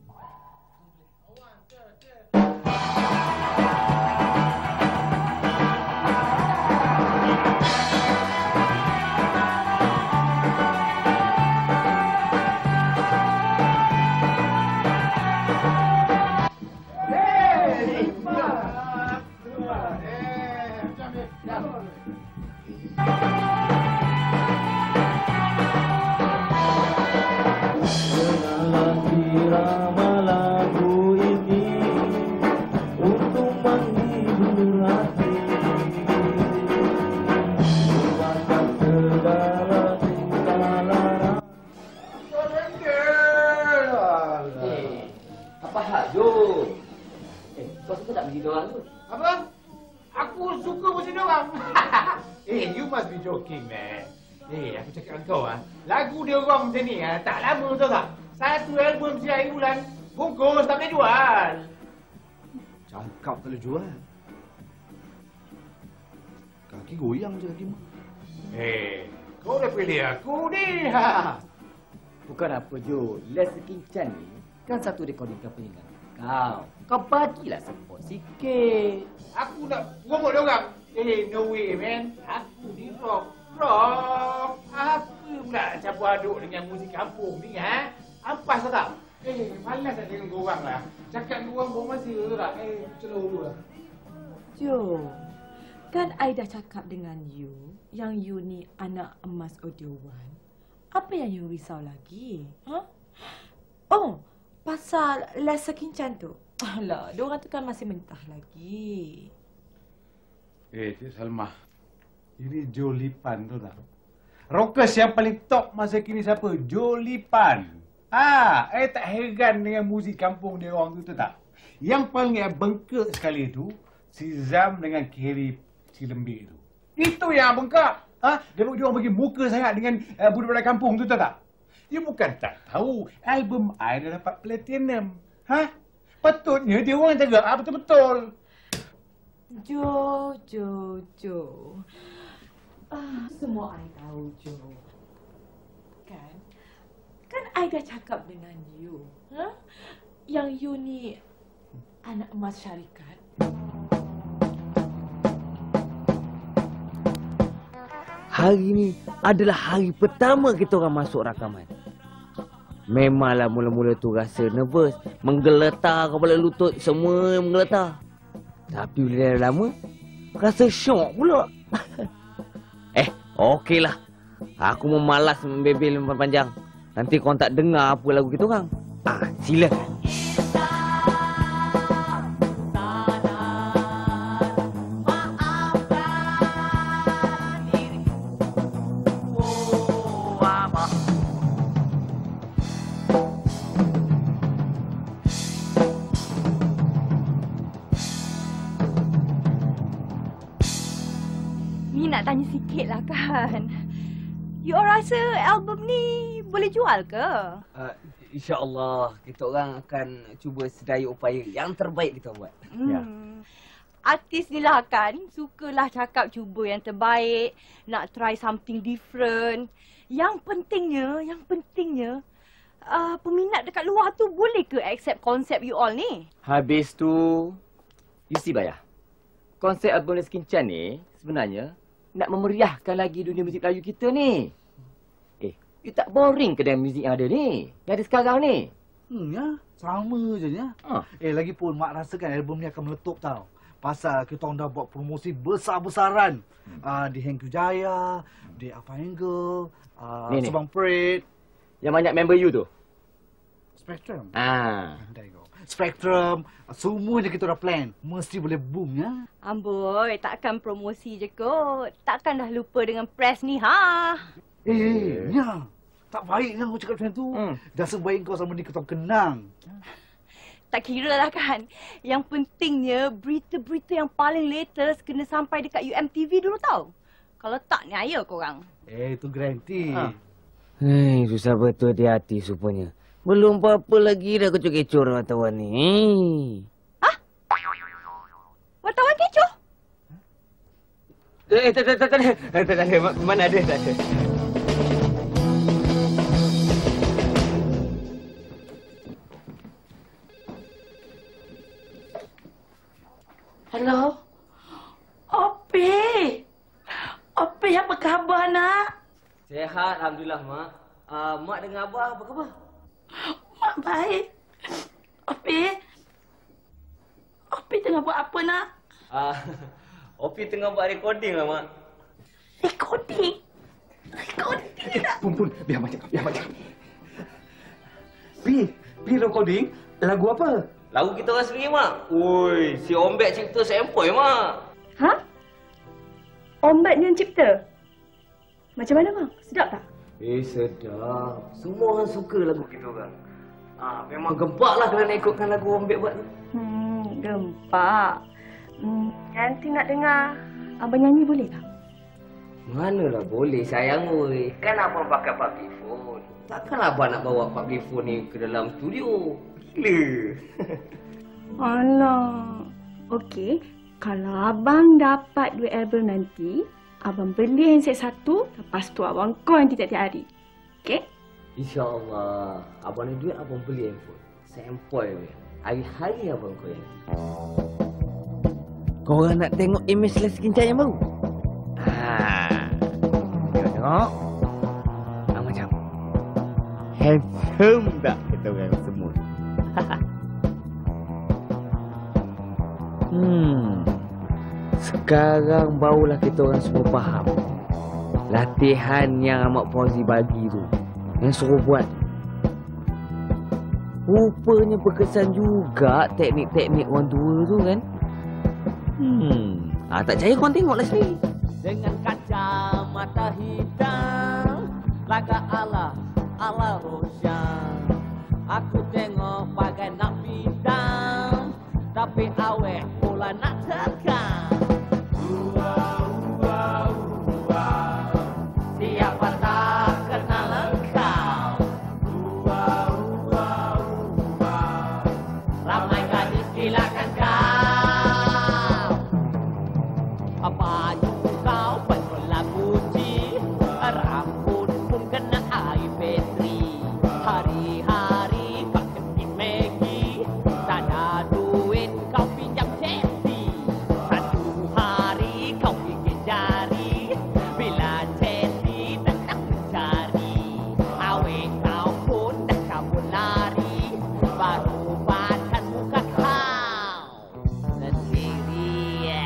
Speaker 4: Apa hal, Jom? Kau suka tak muzik diorang tu?
Speaker 6: Apa? Aku suka muzik diorang. You must be joking, man. Aku cakap dengan kau lagu diorang macam ni tak lama tahu tak? Satu album setiap bulan, bungkus tak boleh jual.
Speaker 5: Cakap tak boleh jual. Kaki goyang je lagi.
Speaker 6: Kau dah pilih aku ni.
Speaker 14: Bukan apa, Jo. Les Kinchan ni kan satu recording company dengan kau bagilah support sikit.
Speaker 6: Aku nak promote diorang. No way, man. Aku ni rock. Apa pula campur aduk dengan muzik kampung ni, Ampas tak? Malas nak dengan korang lah. Cakap dengan korang buang masa tu tak? Celah dulu lah.
Speaker 11: Jo, kan I dah cakap dengan you yang you ni anak emas Audio One. Apa yang you risau lagi? Oh, pasal Les Kinchan tu. Alah, diorang tu kan masih mentah lagi.
Speaker 6: Cik Salmah. Ini Jolipan tu tak? Rockers yang paling top masa kini siapa? Jolipan. Tak heran dengan muzik kampung dia orang tu tak? Yang paling bengkak sekali tu, si Zam dengan Kerry si lembik tu. Itu yang bengkak. Dia orang bagi muka sangat dengan budak-budak kampung tu tak? Dia bukan tak tahu album I dah dapat platinum. Patutnya dia orang jaga betul-betul.
Speaker 11: Jo. Semua I tahu, Jo. Kan I dah cakap dengan you. Yang you ni anak emas syarikat.
Speaker 3: Hari ni adalah hari pertama kita orang masuk rakaman. Memanglah mula-mula tu rasa nervous, menggeletar kepala lutut, semua menggeletar. Tapi bila dah lama, rasa syok pula. Okeylah. Aku memalas membebel panjang. Nanti korang tak dengar apa lagu kita orang. Silakan.
Speaker 2: Nak tanya sikit lah kan. You all rasa album ni boleh jual ke?
Speaker 3: InsyaAllah kita orang akan cuba sedaya upaya yang terbaik kita buat.
Speaker 2: Artis ni lah kan, sukalah cakap cuba yang terbaik, nak try something different. Yang pentingnya, peminat dekat luar tu boleh ke accept konsep you all ni?
Speaker 14: Habis tu, you see Bayah, konsep album Les Kinchan ni sebenarnya nak memeriahkan lagi dunia muzik Melayu kita ni. You tak boring ke dengan muzik yang ada ni? Yang ada sekarang ni?
Speaker 5: Sama je ni. Lagipun Mak rasakan album ni akan meletup tau. Pasal kita orang dah buat promosi besar-besaran. Di Hengku Jaya, di Apa Angle, Subang Parade.
Speaker 3: Yang banyak member you tu?
Speaker 5: Spectrum.
Speaker 3: There
Speaker 5: you go. Spectrum, semuanya kita dah plan. Mesti boleh boom ya.
Speaker 2: Amboi, takkan promosi je kot. Takkan dah lupa dengan press ni, ha?
Speaker 5: Ya. Tak baik kan kau cakap macam tu. Dah sebaik kau sama ni kau kenang.
Speaker 2: Tak kira lah kan. Yang pentingnya berita-berita yang paling latest kena sampai dekat UMTV dulu tau. Kalau tak ni ayah korang.
Speaker 5: Itu garanti.
Speaker 3: Susah betul hati-hati rupanya. Belum apa-apa lagi dah kecoh-kecoh dengan wartawan ni.
Speaker 2: Wartawan kecoh?
Speaker 3: Tak ada. Mana ada, tak ada.
Speaker 16: Hello? Opi! Opi, apa khabar nak?
Speaker 4: Sehat, Alhamdulillah, Mak. Mak dengan Abah apa khabar?
Speaker 16: Mak baik. Opi tengah buat apa nak?
Speaker 4: Opi tengah buat recording lah, Mak.
Speaker 16: Recording nak?
Speaker 4: Pun, biar macam. Pi recording lagu apa? Lagu kita orang sendiri, Mak. Oi, si Ombek cipta sempoi, Mak.
Speaker 2: Ha? Ombek ni yang cipta? Macam mana bang? Sedap tak?
Speaker 4: Sedap. Semua orang suka lagu kita orang. Memang gempak lah kalau nak ikutkan lagu Ombek buat tu.
Speaker 2: Gempak. Nanti nak dengar abang nyanyi boleh tak?
Speaker 4: Manalah boleh sayang oi. Kan abang pakai public phone. Takkan abang nak bawa public phone ni ke dalam studio. Gila.
Speaker 2: Alah. Okey. Kalau abang dapat duit album nanti, abang beli handset satu, lepas tu abang call nanti tiap-tiap hari. Okey?
Speaker 4: InsyaAllah. Abang ada duit, abang beli handphone. Sempoi weh. Hari-hari abang call nanti.
Speaker 3: Korang nak tengok image Les Kincang yang baru? Tengok. Macam handsome tak kita orang semua? Sekarang barulah kita orang semua faham latihan yang Ahmad Fauzi bagi tu, yang suruh buat. Rupanya berkesan juga teknik-teknik orang tua tu kan. Tak percaya korang tengoklah sendiri.
Speaker 1: Dengan kacamata hitam, laga ala Roshan. Aku tengok bagai nak bidang, tapi awet pula nak tekan. Siapa tak kenal engkau? Ramai gadis gilakan kau. Baju kau penuh laguci, rambut pun kena air petri. Hari-hari kau cekik Maggi, tak ada duit kau pinjam Cesi. Satu hari kau gigit jari, bila Cesi datang mencari. Awet kau pun dah kabur lari, baru bacan muka kau sendiri.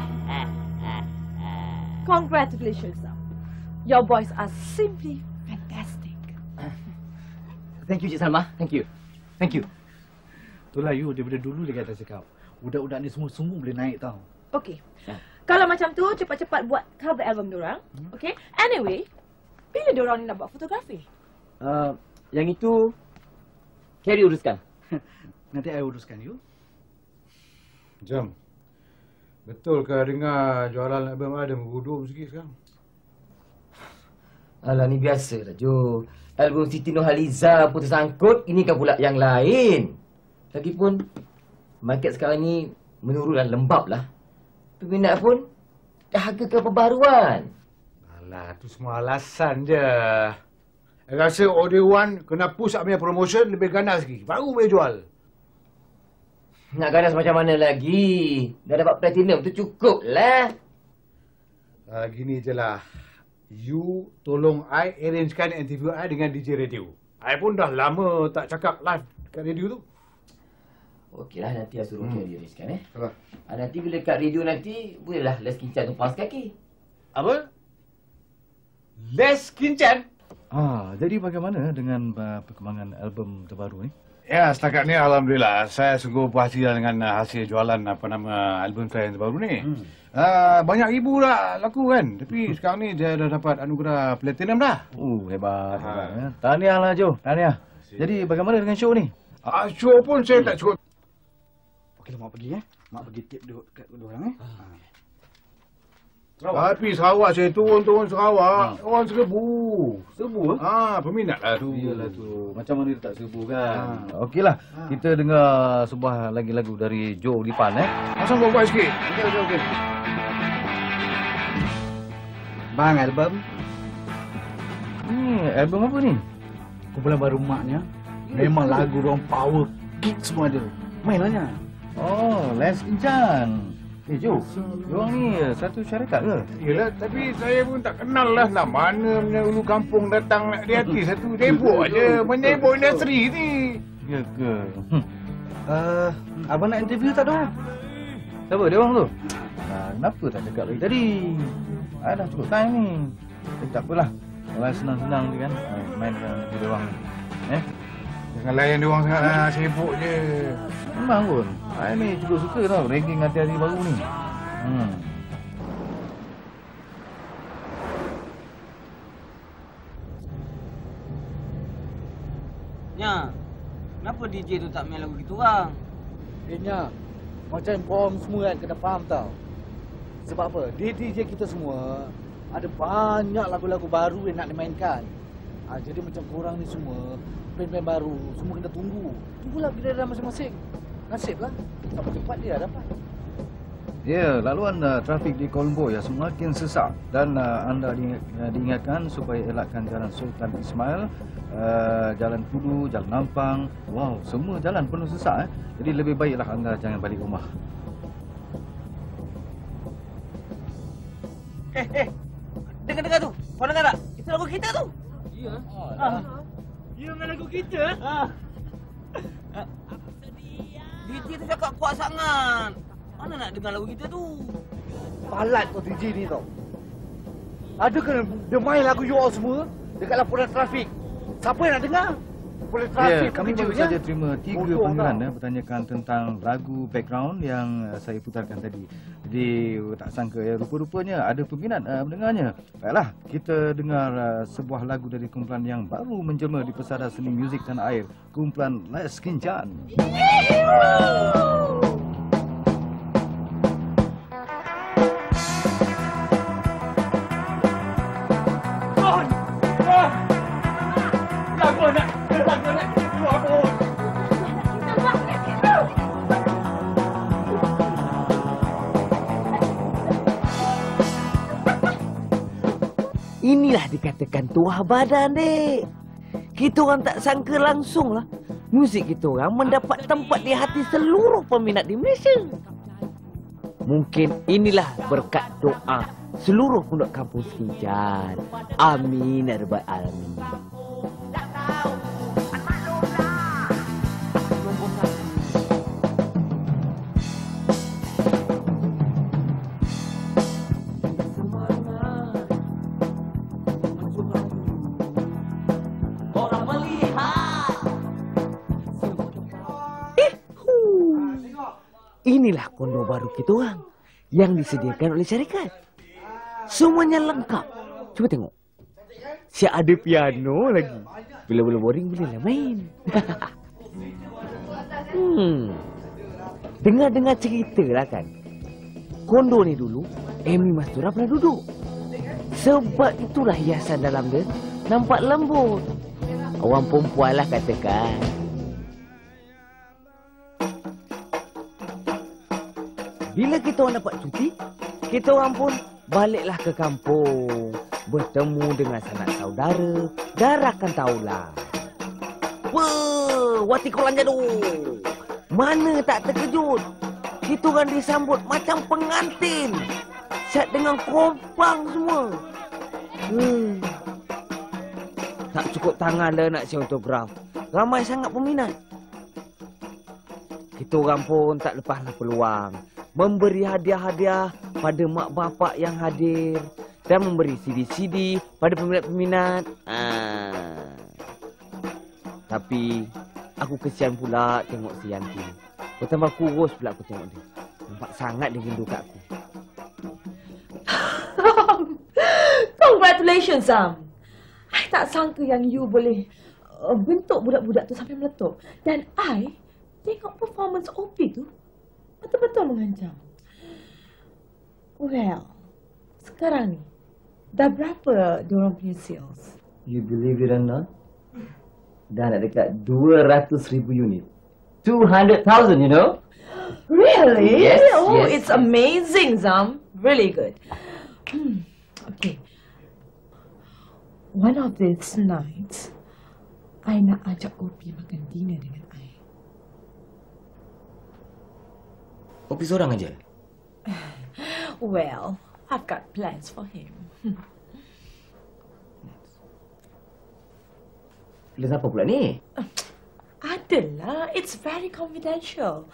Speaker 11: Congratulations, Sam. Your boys are simply fantastic.
Speaker 10: Thank you, Cik Salma. Thank you.
Speaker 5: Itulah you daripada dulu dia kata cakap. Budak-budak ni semua boleh naik tau.
Speaker 11: Okay. Kalau macam tu, cepat-cepat buat cover album diorang. Okay. Anyway, bila diorang ni nak buat fotografi?
Speaker 10: Yang itu, Carrie uruskan.
Speaker 5: Nanti I uruskan you.
Speaker 6: Jom. Betul ke dengar jualan album ada menggudur sikit sekarang?
Speaker 14: Alah, ni biasa lah, Jo. Album Siti Nurhaliza pun tersangkut, ini kan pula yang lain. Lagipun, market sekarang ni menurun dan lembab lah. Peminat pun dahaga ke perbaharuan.
Speaker 6: Alah, tu semua alasan je. Saya rasa Audio One kena push up punya promotion lebih ganas lagi. Baru boleh jual.
Speaker 14: Nak ganas macam mana lagi? Dah dapat platinum tu cukup lah.
Speaker 6: Gini je lah. You tolong I arrangekan interview I dengan DJ radio. I pun dah lama tak cakap live kat radio tu.
Speaker 14: Okeylah, nanti I suruh Carrie arrangekan nanti bila kat radio nanti, bolehlah Les Kincang tumpas kaki.
Speaker 6: Apa? Les Kincang?
Speaker 8: Jadi bagaimana dengan perkembangan album terbaru ni?
Speaker 6: Ya, setakat ni alhamdulillah saya sungguh puas hati dengan hasil jualan album saya yang terbaru ni. Banyak ribu dah laku kan. Tapi sekarang ni dia dah dapat anugerah platinum dah.
Speaker 8: Hebat. Ya. Tahniahlah Jo, tahniah. Jadi bagaimana dengan show ni?
Speaker 6: Show pun saya tak cukup.
Speaker 5: Okeylah, mak pergi Mak pergi tip kat orang
Speaker 6: Tapi Sarawak saya turun Sarawak. Orang serbu.
Speaker 8: Serbu?
Speaker 6: Peminat lah tu.
Speaker 8: Iyalah tu. Macam mana dia tak serbu kan? Okeylah, kita dengar sebuah lagi lagu dari Joe Lipan
Speaker 6: Asal buat sikit.
Speaker 8: Okey.
Speaker 5: Bang, album.
Speaker 8: Album apa ni?
Speaker 5: Kumpulan baru maknya. Memang lagu orang power kick semua ada. Mainlah.
Speaker 8: Les Injan. Jo, diorang ni satu syarikat ke?
Speaker 6: Yelah, tapi saya pun tak kenal lah nak mana punya ulu kampung datang nak di hati satu. Sibuk aje, menyibuk industri ni.
Speaker 8: Ya ke?
Speaker 5: Abang nak interview tak dah?
Speaker 8: Siapa diorang tu? Kenapa tak cakap lagi tadi? Dah cukup time ni. Tapi tak apalah. Kalau senang-senang je kan, mainkan diorang ni.
Speaker 6: Jangan layan diorang sangat sibuk je.
Speaker 8: Memang pun. Saya ni juga suka tau ranking hati-hati baru ni.
Speaker 4: Nya, kenapa DJ tu tak main lagu kita orang?
Speaker 9: Nya, macam korang semua kan kena faham tau. Sebab apa? DJ kita semua ada banyak lagu-lagu baru yang nak dimainkan. Jadi macam korang ni semua band-band baru, semua kena tunggu. Tunggulah giliran masing-masing. Nasiblah. Tak cepat dia dapat.
Speaker 8: Ya, laluan trafik di Kuala Lumpur semakin sesak dan anda diingatkan supaya elakkan Jalan Sultan Ismail, Jalan Kudu, Jalan Nampang. Wow, semua jalan penuh sesak. Jadi lebih baiklah anda jangan balik rumah.
Speaker 4: Dengar tu. Kau dengar tak? Itu lagu kita tu.
Speaker 10: Ya.
Speaker 4: Ya, main lagu kita. DJ tu cakap kuat sangat. Mana nak dengar lagu kita tu?
Speaker 9: Palat kau DJ ni tau. Ada kena dia main lagu you all semua dekat laporan trafik. Siapa yang nak dengar? Laporan trafik.
Speaker 8: Kami baru saja terima 3 panggilan bertanyakan tentang lagu background yang saya putarkan tadi. Jadi tak sangka rupa-rupanya ada peminat mendengarnya. Baiklah, kita dengar sebuah lagu dari kumpulan yang baru menjelma di pesada seni muzik tanah air, kumpulan Les Kincan.
Speaker 1: Inilah dikatakan tuah badan, dek. Kita orang tak sangka langsung lah. Muzik kita orang mendapat tempat di hati seluruh peminat di Malaysia. Mungkin inilah berkat doa seluruh penduduk kampung Sekijan. Amin ya rabbal alamin. Inilah kondo baru kita orang yang disediakan oleh syarikat. Semuanya lengkap. Cuba tengok. Siap ada piano lagi. Bila-bila boring bolehlah main. Dengar-dengar cerita lah kan. Kondo ni dulu Amy Mastura pernah duduk. Sebab itulah hiasan dalam dia nampak lembut. Orang perempuan lah katakan. Bila kita orang dapat cuti, kita orang pun baliklah ke kampung. Bertemu dengan sanak saudara dan rakan taulan. Wah, wati kolan jadu. Mana tak terkejut. Kita orang disambut macam pengantin. Siap dengan kompang semua. Tak cukup tangan dah nak share autograf. Ramai sangat peminat. Kita orang pun tak lepaslah peluang memberi hadiah-hadiah pada mak bapak yang hadir dan memberi CD-CD pada peminat-peminat. Tapi aku kesian pula tengok si Yanti. Bertambah kurus pula aku tengok dia. Nampak sangat dia rindu kat aku.
Speaker 11: Congratulations, Sam. I tak sangka yang you boleh bentuk budak-budak tu sampai meletup. Dan I tengok performance OP tu betul-betul mengancam. Well, sekarang ni dah berapa diorang punya sales?
Speaker 14: You believe it or not? Dah nak dekat 200,000 unit. 200,000, you know?
Speaker 11: Really?
Speaker 14: Yes,
Speaker 11: Oh,
Speaker 14: yes.
Speaker 11: it's amazing, Sam. Really good. Okay. One of these nights, I nak ajak Opi makan dinner dengan I.
Speaker 14: Opi seorang aja?
Speaker 11: Well, I've got plans for him.
Speaker 14: Plan apa pula ni?
Speaker 11: Adalah, it's very confidential.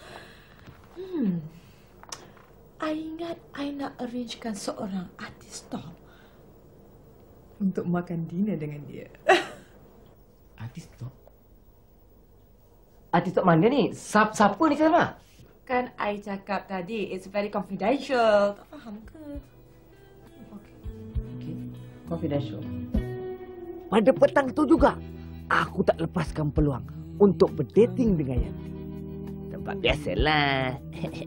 Speaker 11: I ingat I nak arrangekan seorang artis top untuk makan dinner dengan dia.
Speaker 14: Artis top? Artis top mana ni? Siapa ni Salma?
Speaker 11: Kan I cakap tadi, it's very confidential. Tak faham ke?
Speaker 14: Confidential.
Speaker 1: Pada petang tu juga, aku tak lepaskan peluang untuk berdating dengan Yanti. Tempat biasalah.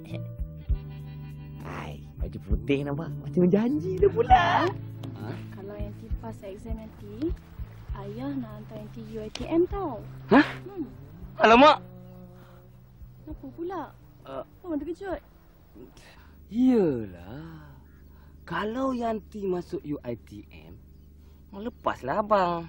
Speaker 1: Hai, baju putih nampak macam janji dah pula.
Speaker 2: Kalau Yanti pas exam nanti, ayah nak hantar Yanti UiTM tau.
Speaker 4: Hah? Alamak.
Speaker 2: Kenapa pula? Abang terkejut.
Speaker 4: Yelah. Kalau Yanti masuk UiTM, lepaslah abang.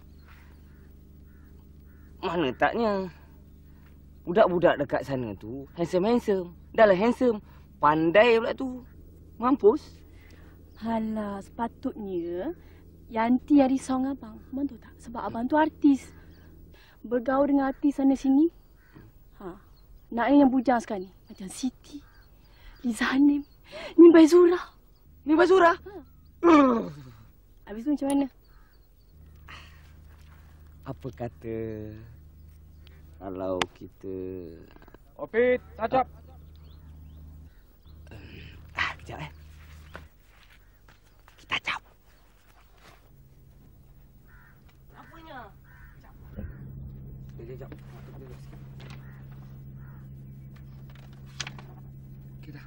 Speaker 4: Mana taknya. Budak-budak dekat sana tu handsome-handsome. Dah lah handsome. Pandai pula tu. Mampus.
Speaker 2: Halah, sepatutnya Yanti yang risau dengan abang. Abang tahu tak? Sebab abang tu artis. Bergaul dengan artis sana sini. Naknya yang bujang sekarang ni. Macam Siti, Liza Hanim, Nimbai Zura.
Speaker 4: Nimbai Zura?
Speaker 2: Habis tu macam mana?
Speaker 4: Apa kata kalau kita...
Speaker 12: Opit, tajap.
Speaker 4: Kejap Kita tajap. Apanya? Kejap. Kita.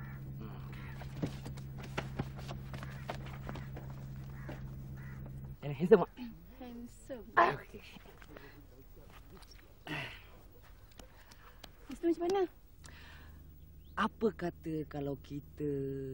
Speaker 4: Ini handsome.
Speaker 2: Handsome.
Speaker 4: Okey.
Speaker 2: Itu macam mana?
Speaker 4: Apa kata kalau kita...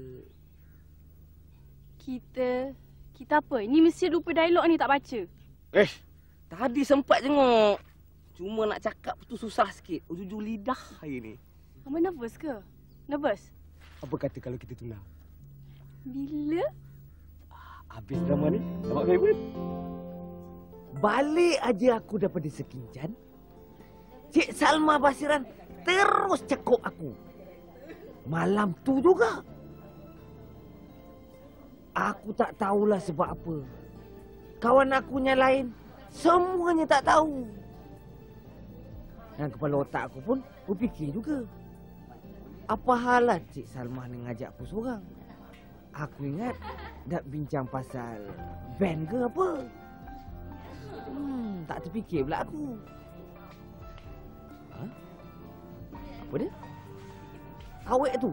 Speaker 2: Kita apa? Ini mesti lupa dialog ni tak baca.
Speaker 4: Tadi sempat tengok. Cuma nak cakap tu susah sikit. Ujung lidah hari ni.
Speaker 2: Abang nervous ke? Nervous?
Speaker 4: Apa kata kalau kita tunang?
Speaker 2: Bila?
Speaker 1: Habis drama ni, nampak favorite. Balik aja aku daripada Sekincan, Cik Salma Basiran terus cekuk aku. Malam tu juga. Aku tak tahulah sebab apa. Kawan aku yang lain semuanya tak tahu. Dan kepala otak aku pun berfikir juga. Apa halah Cik Salma ni ngajak aku seorang? Aku ingat nak bincang pasal band ke apa. Tak terfikir pula aku. Apa dia? Awek tu.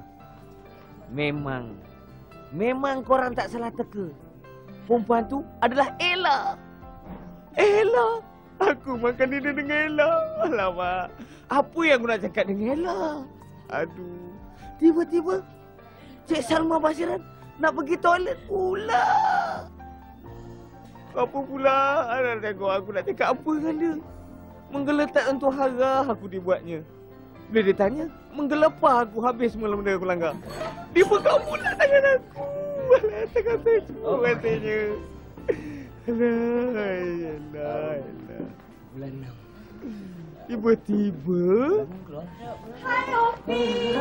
Speaker 1: Memang korang tak salah teka. Perempuan tu adalah Ella. Ella. Aku makan dinner dengan Ella. Alamak. Apa yang aku nak cakap dengan Ella? Aduh. Tiba-tiba Cik Salma Basiran nak pergi toilet pula. Apa pula? Anak tengok aku nak cakap apa dengan dia. Menggeletak tentu hara aku dibuatnya. Bila dia tanya, menggelepah aku habis semua benda aku langgar. Dia pegang pula tangan aku. Alah, tengah Facebook katanya. Alah.
Speaker 4: Bulan 6.
Speaker 1: Tiba-tiba...
Speaker 11: Hai, Opi!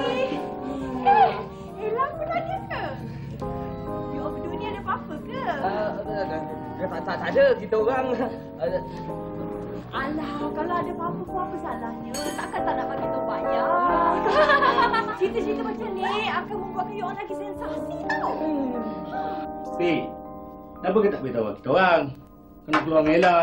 Speaker 11: Ella apa nangis ke? You Opi ni ada apa-apa ke?
Speaker 4: Tak ada. Kita orang...
Speaker 11: Alah, kalau ada apa-apa pun apa salahnya? Takkan tak nak bagi tahu bayar. Cerita-cerita macam ni akan membuatkan you orang lagi sensasi tau.
Speaker 7: Si, kenapa kau tak beritahu kita orang? Kena keluar dengan Ella.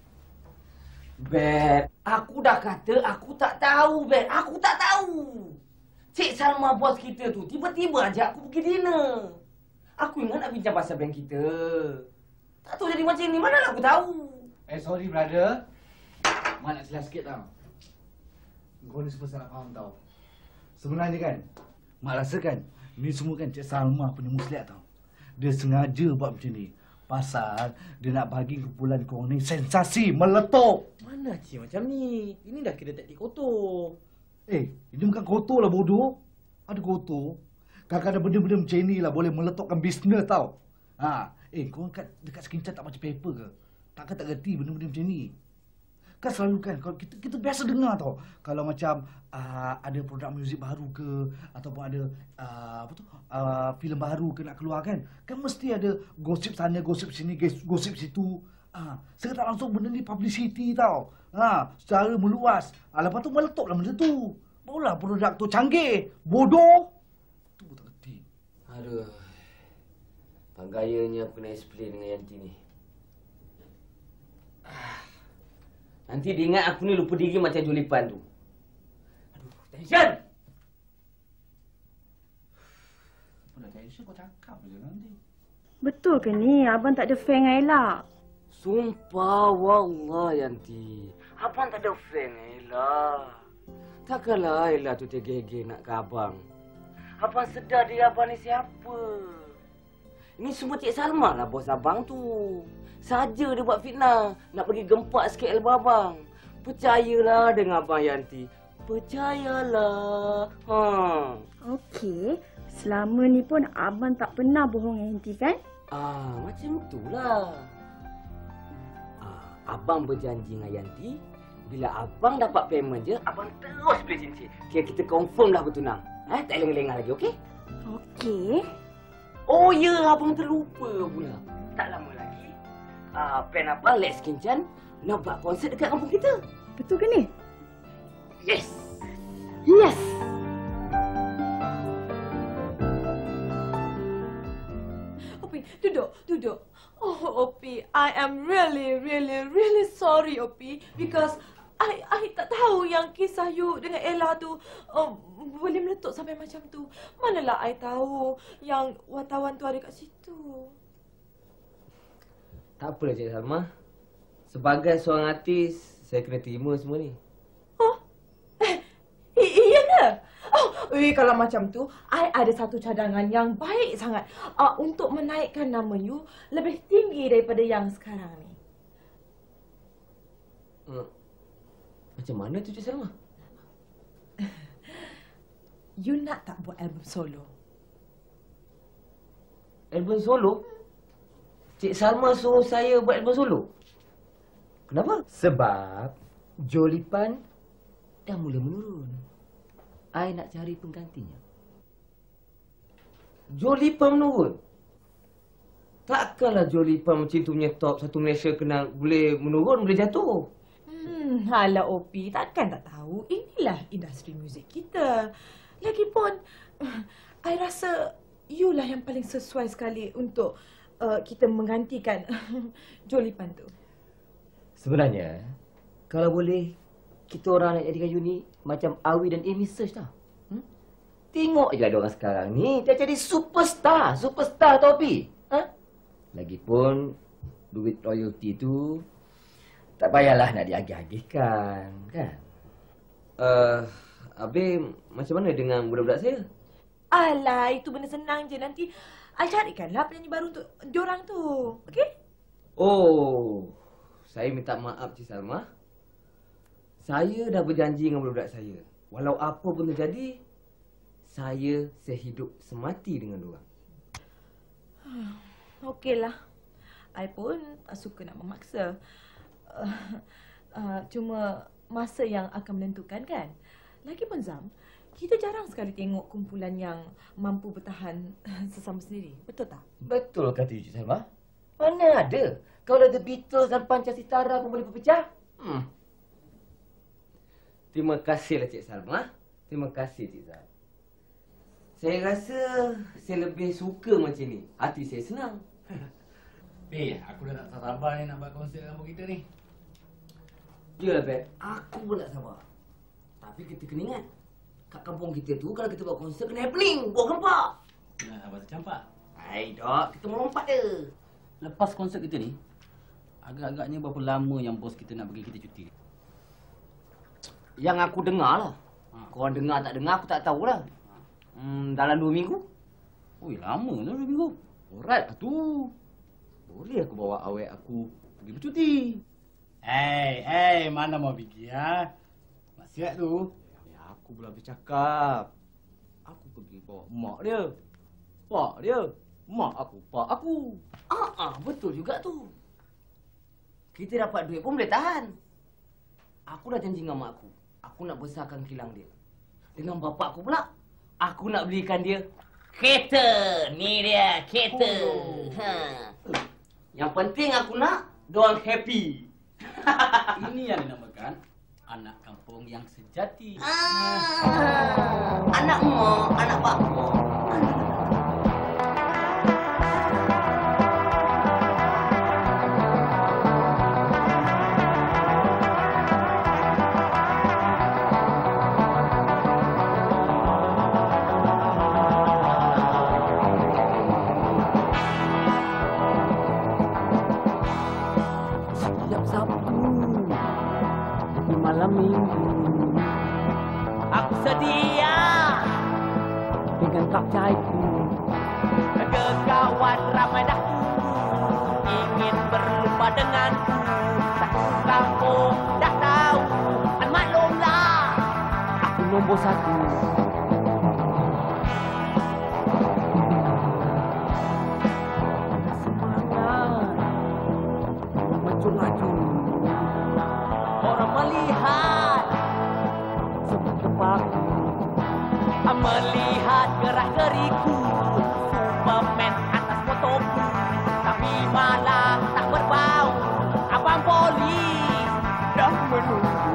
Speaker 4: Bet, aku dah kata aku tak tahu, Bet. Aku tak tahu. Cik Salma bos kita tu tiba-tiba ajak aku pergi dinner. Aku ingat nak bincang pasal bank kita. Tak tahu jadi macam ni, manalah aku tahu.
Speaker 5: Sorry brother. Mak nak jelas sikit tau. Kau ni semua salah faham tau. Sebenarnya kan, Mak rasa kan, ni semua kan Cik Salma punya muslihat tau. Dia sengaja buat macam ni. Pasal dia nak bagi kumpulan korang ni sensasi, meletup.
Speaker 4: Mana cik macam ni? Ini dah kira taktik kotor.
Speaker 5: Ini bukan kotor lah bodoh. Ada kotor. Kadang-kadang benda-benda macam ni lah boleh meletupkan bisnes tau. Korang dekat Skincan tak baca paper ke? Takkan tak gerti benda-benda macam ni. Kan selalu kan, kalau kita biasa dengar tau. Kalau macam ada produk muzik baru ke, ataupun ada filem baru ke nak keluar kan. Kan mesti ada gosip sana, gosip sini, gosip situ. Sekarang tak langsung benda ni publicity tau. Secara meluas. Lepas tu meletuplah benda tu. Barulah produk tu canggih. Bodoh. Tu pun tak gerti.
Speaker 4: Aduh. Panggayanya aku nak explain dengan Yanti ni. Nanti dia ingat aku ni lupa diri macam Julipan tu. Aduh, tension!
Speaker 5: Apa nak tension kau cakap je nanti.
Speaker 2: Betul ke ni? Abang tak ada fan dengan Ella?
Speaker 4: Sumpah, wallah Yanti. Abang tak ada fan dengan Ella. Takkanlah Ella tu tergege nak ke abang. Abang sedar diri abang ni siapa. Ini semua Cik Salma lah bos abang tu. Saja dia buat fitnah. Nak bagi gempak sikit elbow abang. Percayalah dengan abang Yanti. Percayalah.
Speaker 2: Okey. Selama ni pun abang tak pernah bohong dengan Yanti kan?
Speaker 4: Macam itulah. Abang berjanji dengan Yanti. Bila abang dapat payment je, abang terus beli cincin. Kira kita confirm dah bertunang. Tak lengah-lengah lagi, okey?
Speaker 2: Okey.
Speaker 4: Oh ya, abang terlupa pula. Tak lama lagi. Plan abang Let's Kincan nak buat konsert dekat kampung kita.
Speaker 2: Betul ke ni?
Speaker 4: Yes.
Speaker 2: Yes.
Speaker 11: Opi, duduk. Oh, Opi, I am really sorry, Opi, because I tak tahu yang kisah you dengan Ella tu boleh meletup sampai macam tu. Manalah I tahu yang wartawan tu ada kat situ.
Speaker 4: Tak apalah Cik Salma. Sebagai seorang artis, saya kena terima semua ni.
Speaker 11: Iya ke? Kalau macam tu, I ada satu cadangan yang baik sangat untuk menaikkan nama you lebih tinggi daripada yang sekarang ni.
Speaker 4: Macam mana tu Cik Salma?
Speaker 11: You nak tak buat album solo?
Speaker 4: Album solo? Cik Salma suruh saya buat album solo? Kenapa?
Speaker 14: Sebab Jolipan dah mula menurun. I nak cari penggantinya.
Speaker 4: Jolipan menurun? Takkanlah Jolipan macam tu punya top satu Malaysia kenal boleh menurun, boleh jatuh.
Speaker 11: Alah Opi, takkan tak tahu. Inilah industri muzik kita. Lagipun, I rasa you lah yang paling sesuai sekali untuk kita menggantikan Jolipan tu.
Speaker 14: Sebenarnya, kalau boleh, kita orang nak jadikan you ni macam Awi dan Amy Search tau. Tengok je ada orang sekarang ni, dia jadi superstar tau, Pi. Lagipun, duit royalty tu tak payahlah nak diagih-agihkan, kan?
Speaker 4: Habis macam mana dengan budak-budak saya?
Speaker 11: Alah, itu benda senang je. Nanti I carikanlah penyanyi baru untuk diorang tu. Okey?
Speaker 4: Oh, saya minta maaf Cik Salma. Saya dah berjanji dengan budak-budak saya. Walau apa pun terjadi, saya sehidup semati dengan diorang.
Speaker 11: Okeylah. I pun tak suka nak memaksa. Cuma masa yang akan menentukan kan. Lagipun Zam, kita jarang sekali tengok kumpulan yang mampu bertahan sesama sendiri. Betul tak?
Speaker 14: Betul kata Cik Salma. Mana ada? Kalau The Beatles dan Pancasitara pun boleh berpecah.
Speaker 1: Terima kasihlah Cik Salma. Terima kasih Cik Salma. Saya rasa saya lebih suka macam ni. Hati saya senang.
Speaker 9: Aku dah tak sabar ni nak buat konsert kampung kita ni.
Speaker 1: Yalah, Bet. Aku pun tak sabar. Tapi kita kena ingat. Kat kampung kita tu, kalau kita buat konsert, kena happening. Buat gempak.
Speaker 10: Nak abang campak.
Speaker 1: Hai, Dok. Kita melompat je.
Speaker 10: Lepas konsert kita ni, agak-agaknya berapa lama yang bos kita nak bagi kita cuti?
Speaker 1: Yang aku dengar lah. Korang dengar tak dengar, aku tak tahulah. Dalam 2 minggu.
Speaker 10: Oi, lama lah 2 minggu.
Speaker 1: Alright lah tu. Boleh aku bawa awet aku pergi bercuti.
Speaker 9: Hey, mana mau pergi ha? Maksiat tu.
Speaker 1: Ya, aku belum habis cakap. Aku pergi bawa mak dia. Pak dia. Mak aku, pak aku. Betul juga tu. Kita dapat duit pun boleh tahan. Aku dah janji dengan mak aku. Aku nak besarkan kilang dia. Dengan bapak aku pula, aku nak belikan dia kereta. Ni dia, kereta. Yang penting aku nak diorang happy.
Speaker 10: Ini yang dinamakan anak kampung yang sejati.
Speaker 1: Anak mak, anak bapak. Malam minggu aku sedia dengan kap caiku. Kawan ramai dah ingin berlupa denganku. Satu kampung dah tahu, kan maklumlah aku nombor 1. Semangat maju-maju. Orang melihat semua tempatku, melihat gerak-geriku, Superman atas fotoku. Tapi malam tak berbau, abang polis dah menunggu.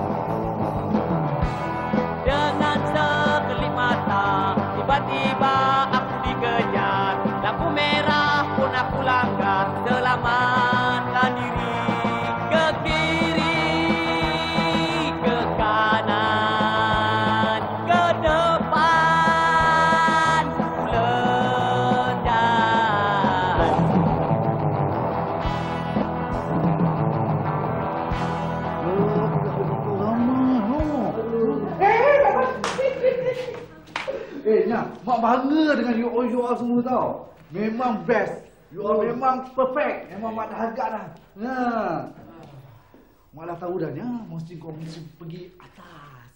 Speaker 1: Dengan sekelip mata, tiba-tiba aku dikejar. Lampu merah pun aku langgar, selamatkan diri. Ke kiri, ke kanan, ke depan, lenyap.
Speaker 5: Nya, mak bangga dengan you all semua tau. Memang best. You all memang perfect. Memang mak dah agak dah. Mak dah tahu dah, Nya. Mesti kau mesti pergi atas.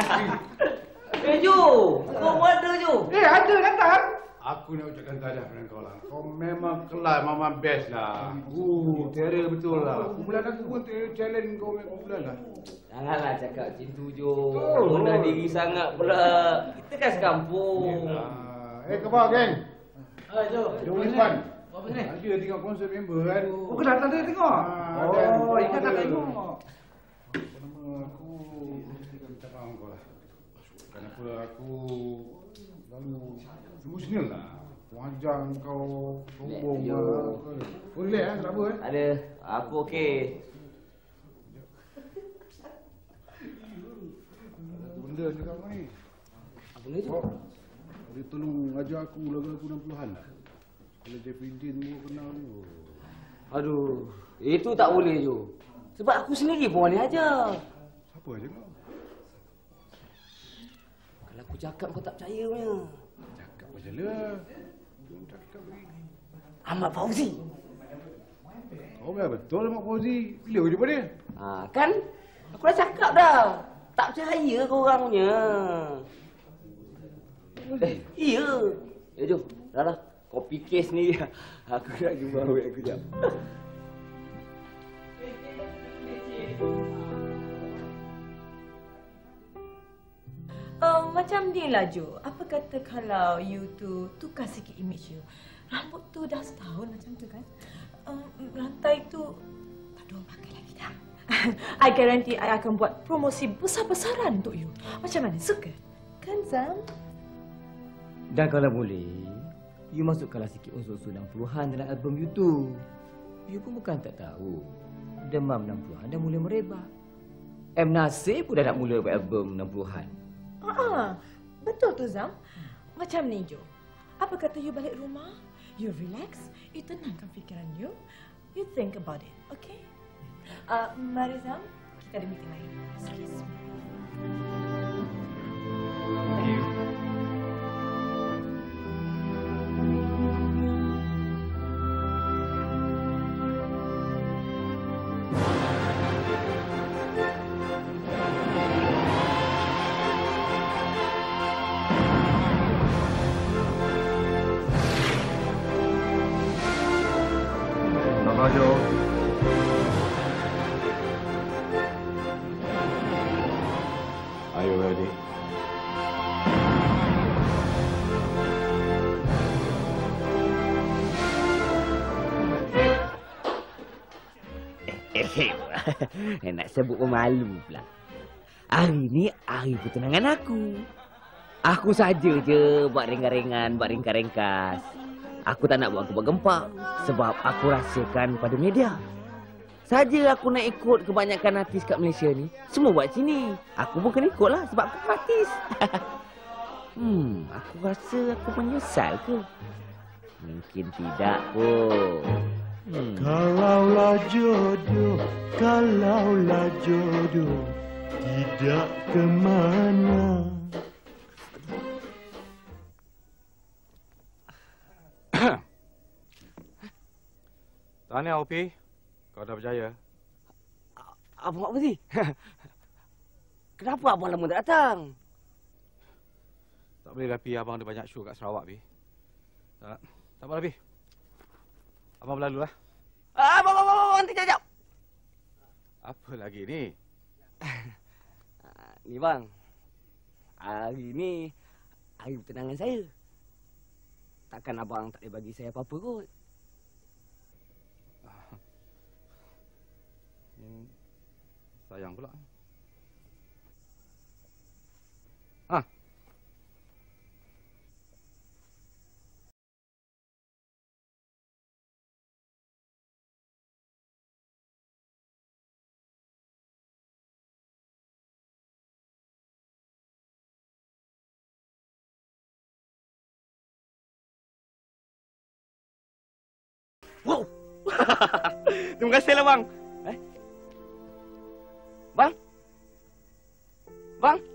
Speaker 4: Jo, kau ada Jo.
Speaker 5: Ada datang.
Speaker 6: Aku nak ucapkan tahniah pada kau lah. Kau memang kelas mama best lah. Terror betul lah. Kumpulan aku pun challenge kau kumpulan lah.
Speaker 4: Janganlah cakap macam tu Jo. Rendah diri sangat pula. Kita kan sekampung.
Speaker 6: Kebal geng.
Speaker 10: Jo.
Speaker 6: Julipan.
Speaker 10: Apa ni?
Speaker 6: Ada tengok konsert member kan.
Speaker 5: Oh, kau datang dia tengok? Ingat tak tengok.
Speaker 6: Nama aku minta maaf kau lah. Kenapa aku lalu emosional lah. Wajah kau sombong lah. Oh, relax tak apa
Speaker 4: Ada. Aku okey.
Speaker 6: Benda cakap kau ni.
Speaker 4: Apa ni tu?
Speaker 6: Dia tolong ajar aku lagu-lagu 60-an lah. Kalau Jeffrey Dean pun kenal tu.
Speaker 4: Aduh, itu tak boleh Jo. Sebab aku sendiri pun boleh ajar.
Speaker 6: Siapa ajar kau?
Speaker 4: Kalau aku cakap kau tak percaya punya.
Speaker 6: Cakap macam lah. Cakap lagi.
Speaker 4: Ahmad Fauzi.
Speaker 6: Oh, betul Ahmad Fauzi. Bila kau jumpa dia?
Speaker 4: Kan? Aku dah cakap dah. Tak percaya kau orang punya. Iya. Ya Jo, dah lah. Kau fikir sendiri. Aku nak jumpa awet aku jap.
Speaker 11: Macam ni lah Jo. Apa kata kalau you tu tukar sikit image you. Rambut tu dah setahun macam tu kan. Rantai tu tak ada orang pakai lagi dah. I guarantee I akan buat promosi besar-besaran untuk you. Macam mana? Suka? Kan, Zam?
Speaker 14: Dan kalau boleh, you masukkanlah sikit unsur-unsur 60-an dalam album you tu. You pun bukan tak tahu. Demam 60-an dah mula merebak. M. Nasir pun dah nak mula buat album 60-an.
Speaker 11: Betul tu, Zam. Macam ni, Jo. Apa kata you balik rumah, you relax, you tenangkan fikiran you, you think about it, okay? Mari, Zam. Kita ada meeting lain. Excuse me.
Speaker 7: Are you ready?
Speaker 1: Nak sebut pun malu pula. Hari ni hari pertunangan aku. Aku saja je buat ringan-ringan, buat ringkas-ringkas. Aku tak nak buat aku buat gempak sebab aku rasakan pada media. Saja aku nak ikut kebanyakan artis kat Malaysia ni, semua buat sini. Aku pun kena ikutlah sebab aku artis. Aku rasa aku menyesal ke? Mungkin tidak pun.
Speaker 17: Kalaulah jodoh, tidak ke mana.
Speaker 12: Tahniah, Opi. Kau dah berjaya.
Speaker 4: Abang apa sih? Kenapa abang lama tak datang?
Speaker 12: Tak boleh lah, Pi. Abang ada banyak show kat Sarawak, Pi. Tak apalah, Pi. Abang berlalu lah.
Speaker 4: Abang, nanti jap.
Speaker 12: Apa lagi ni?
Speaker 4: Ni bang. Hari ni hari pertunangan saya. Takkan abang tak boleh bagi saya apa-apa kot.
Speaker 12: Sayang pula.
Speaker 4: Wow. Terima kasihlah bang. Bang? Bang?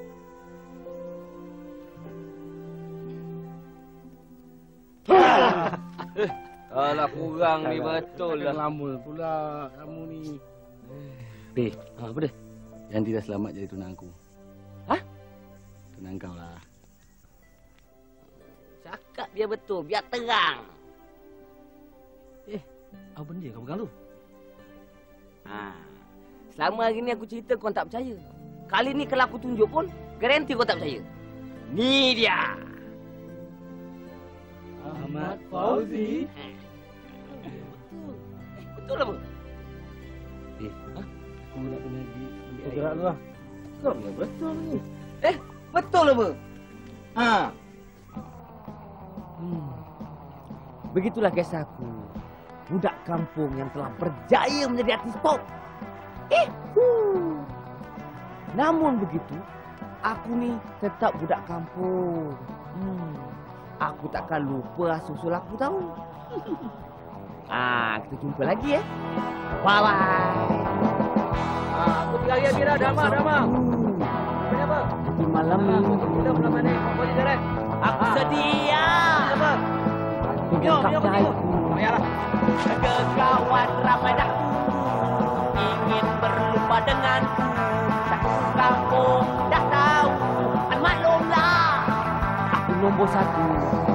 Speaker 4: Alah kurang ni betul lah.
Speaker 6: Lama pula kamu ni.
Speaker 4: Beh, apa dia?
Speaker 6: Yang tidak selamat jadi tunang aku.
Speaker 4: Hah?
Speaker 6: Tunang kau lah.
Speaker 4: Cakap dia betul, biar terang.
Speaker 6: Apa benda kau pegang tu?
Speaker 4: Selama hari ni aku cerita kau tak percaya. Kali ni kalau aku tunjuk pun, garanti kau tak percaya. Ni dia.
Speaker 6: Ahmad Fauzi.
Speaker 4: Betul apa?
Speaker 6: Aku nak kena pergi ambil air.
Speaker 4: Gerak tu lah. Kau ni betul ni. Betul apa? Begitulah kisah aku. Budak kampung yang telah berjaya menjadi artis pop. Namun begitu, aku ni tetap budak kampung. Aku takkan lupa asal-usul aku tahu. Kita jumpa lagi ya. Bye-bye.
Speaker 10: Aku tinggal dia kira drama. Apa?
Speaker 1: Di malam ni
Speaker 10: kita belum mana boleh direct.
Speaker 4: Aku sedia.
Speaker 10: Apa?
Speaker 1: Tengok.
Speaker 10: Bayalah.
Speaker 4: Kekawan ramai dah ingin berlupa denganku. Satu kampung dah tahu, kan maklumlah.
Speaker 1: Aku nombor 1.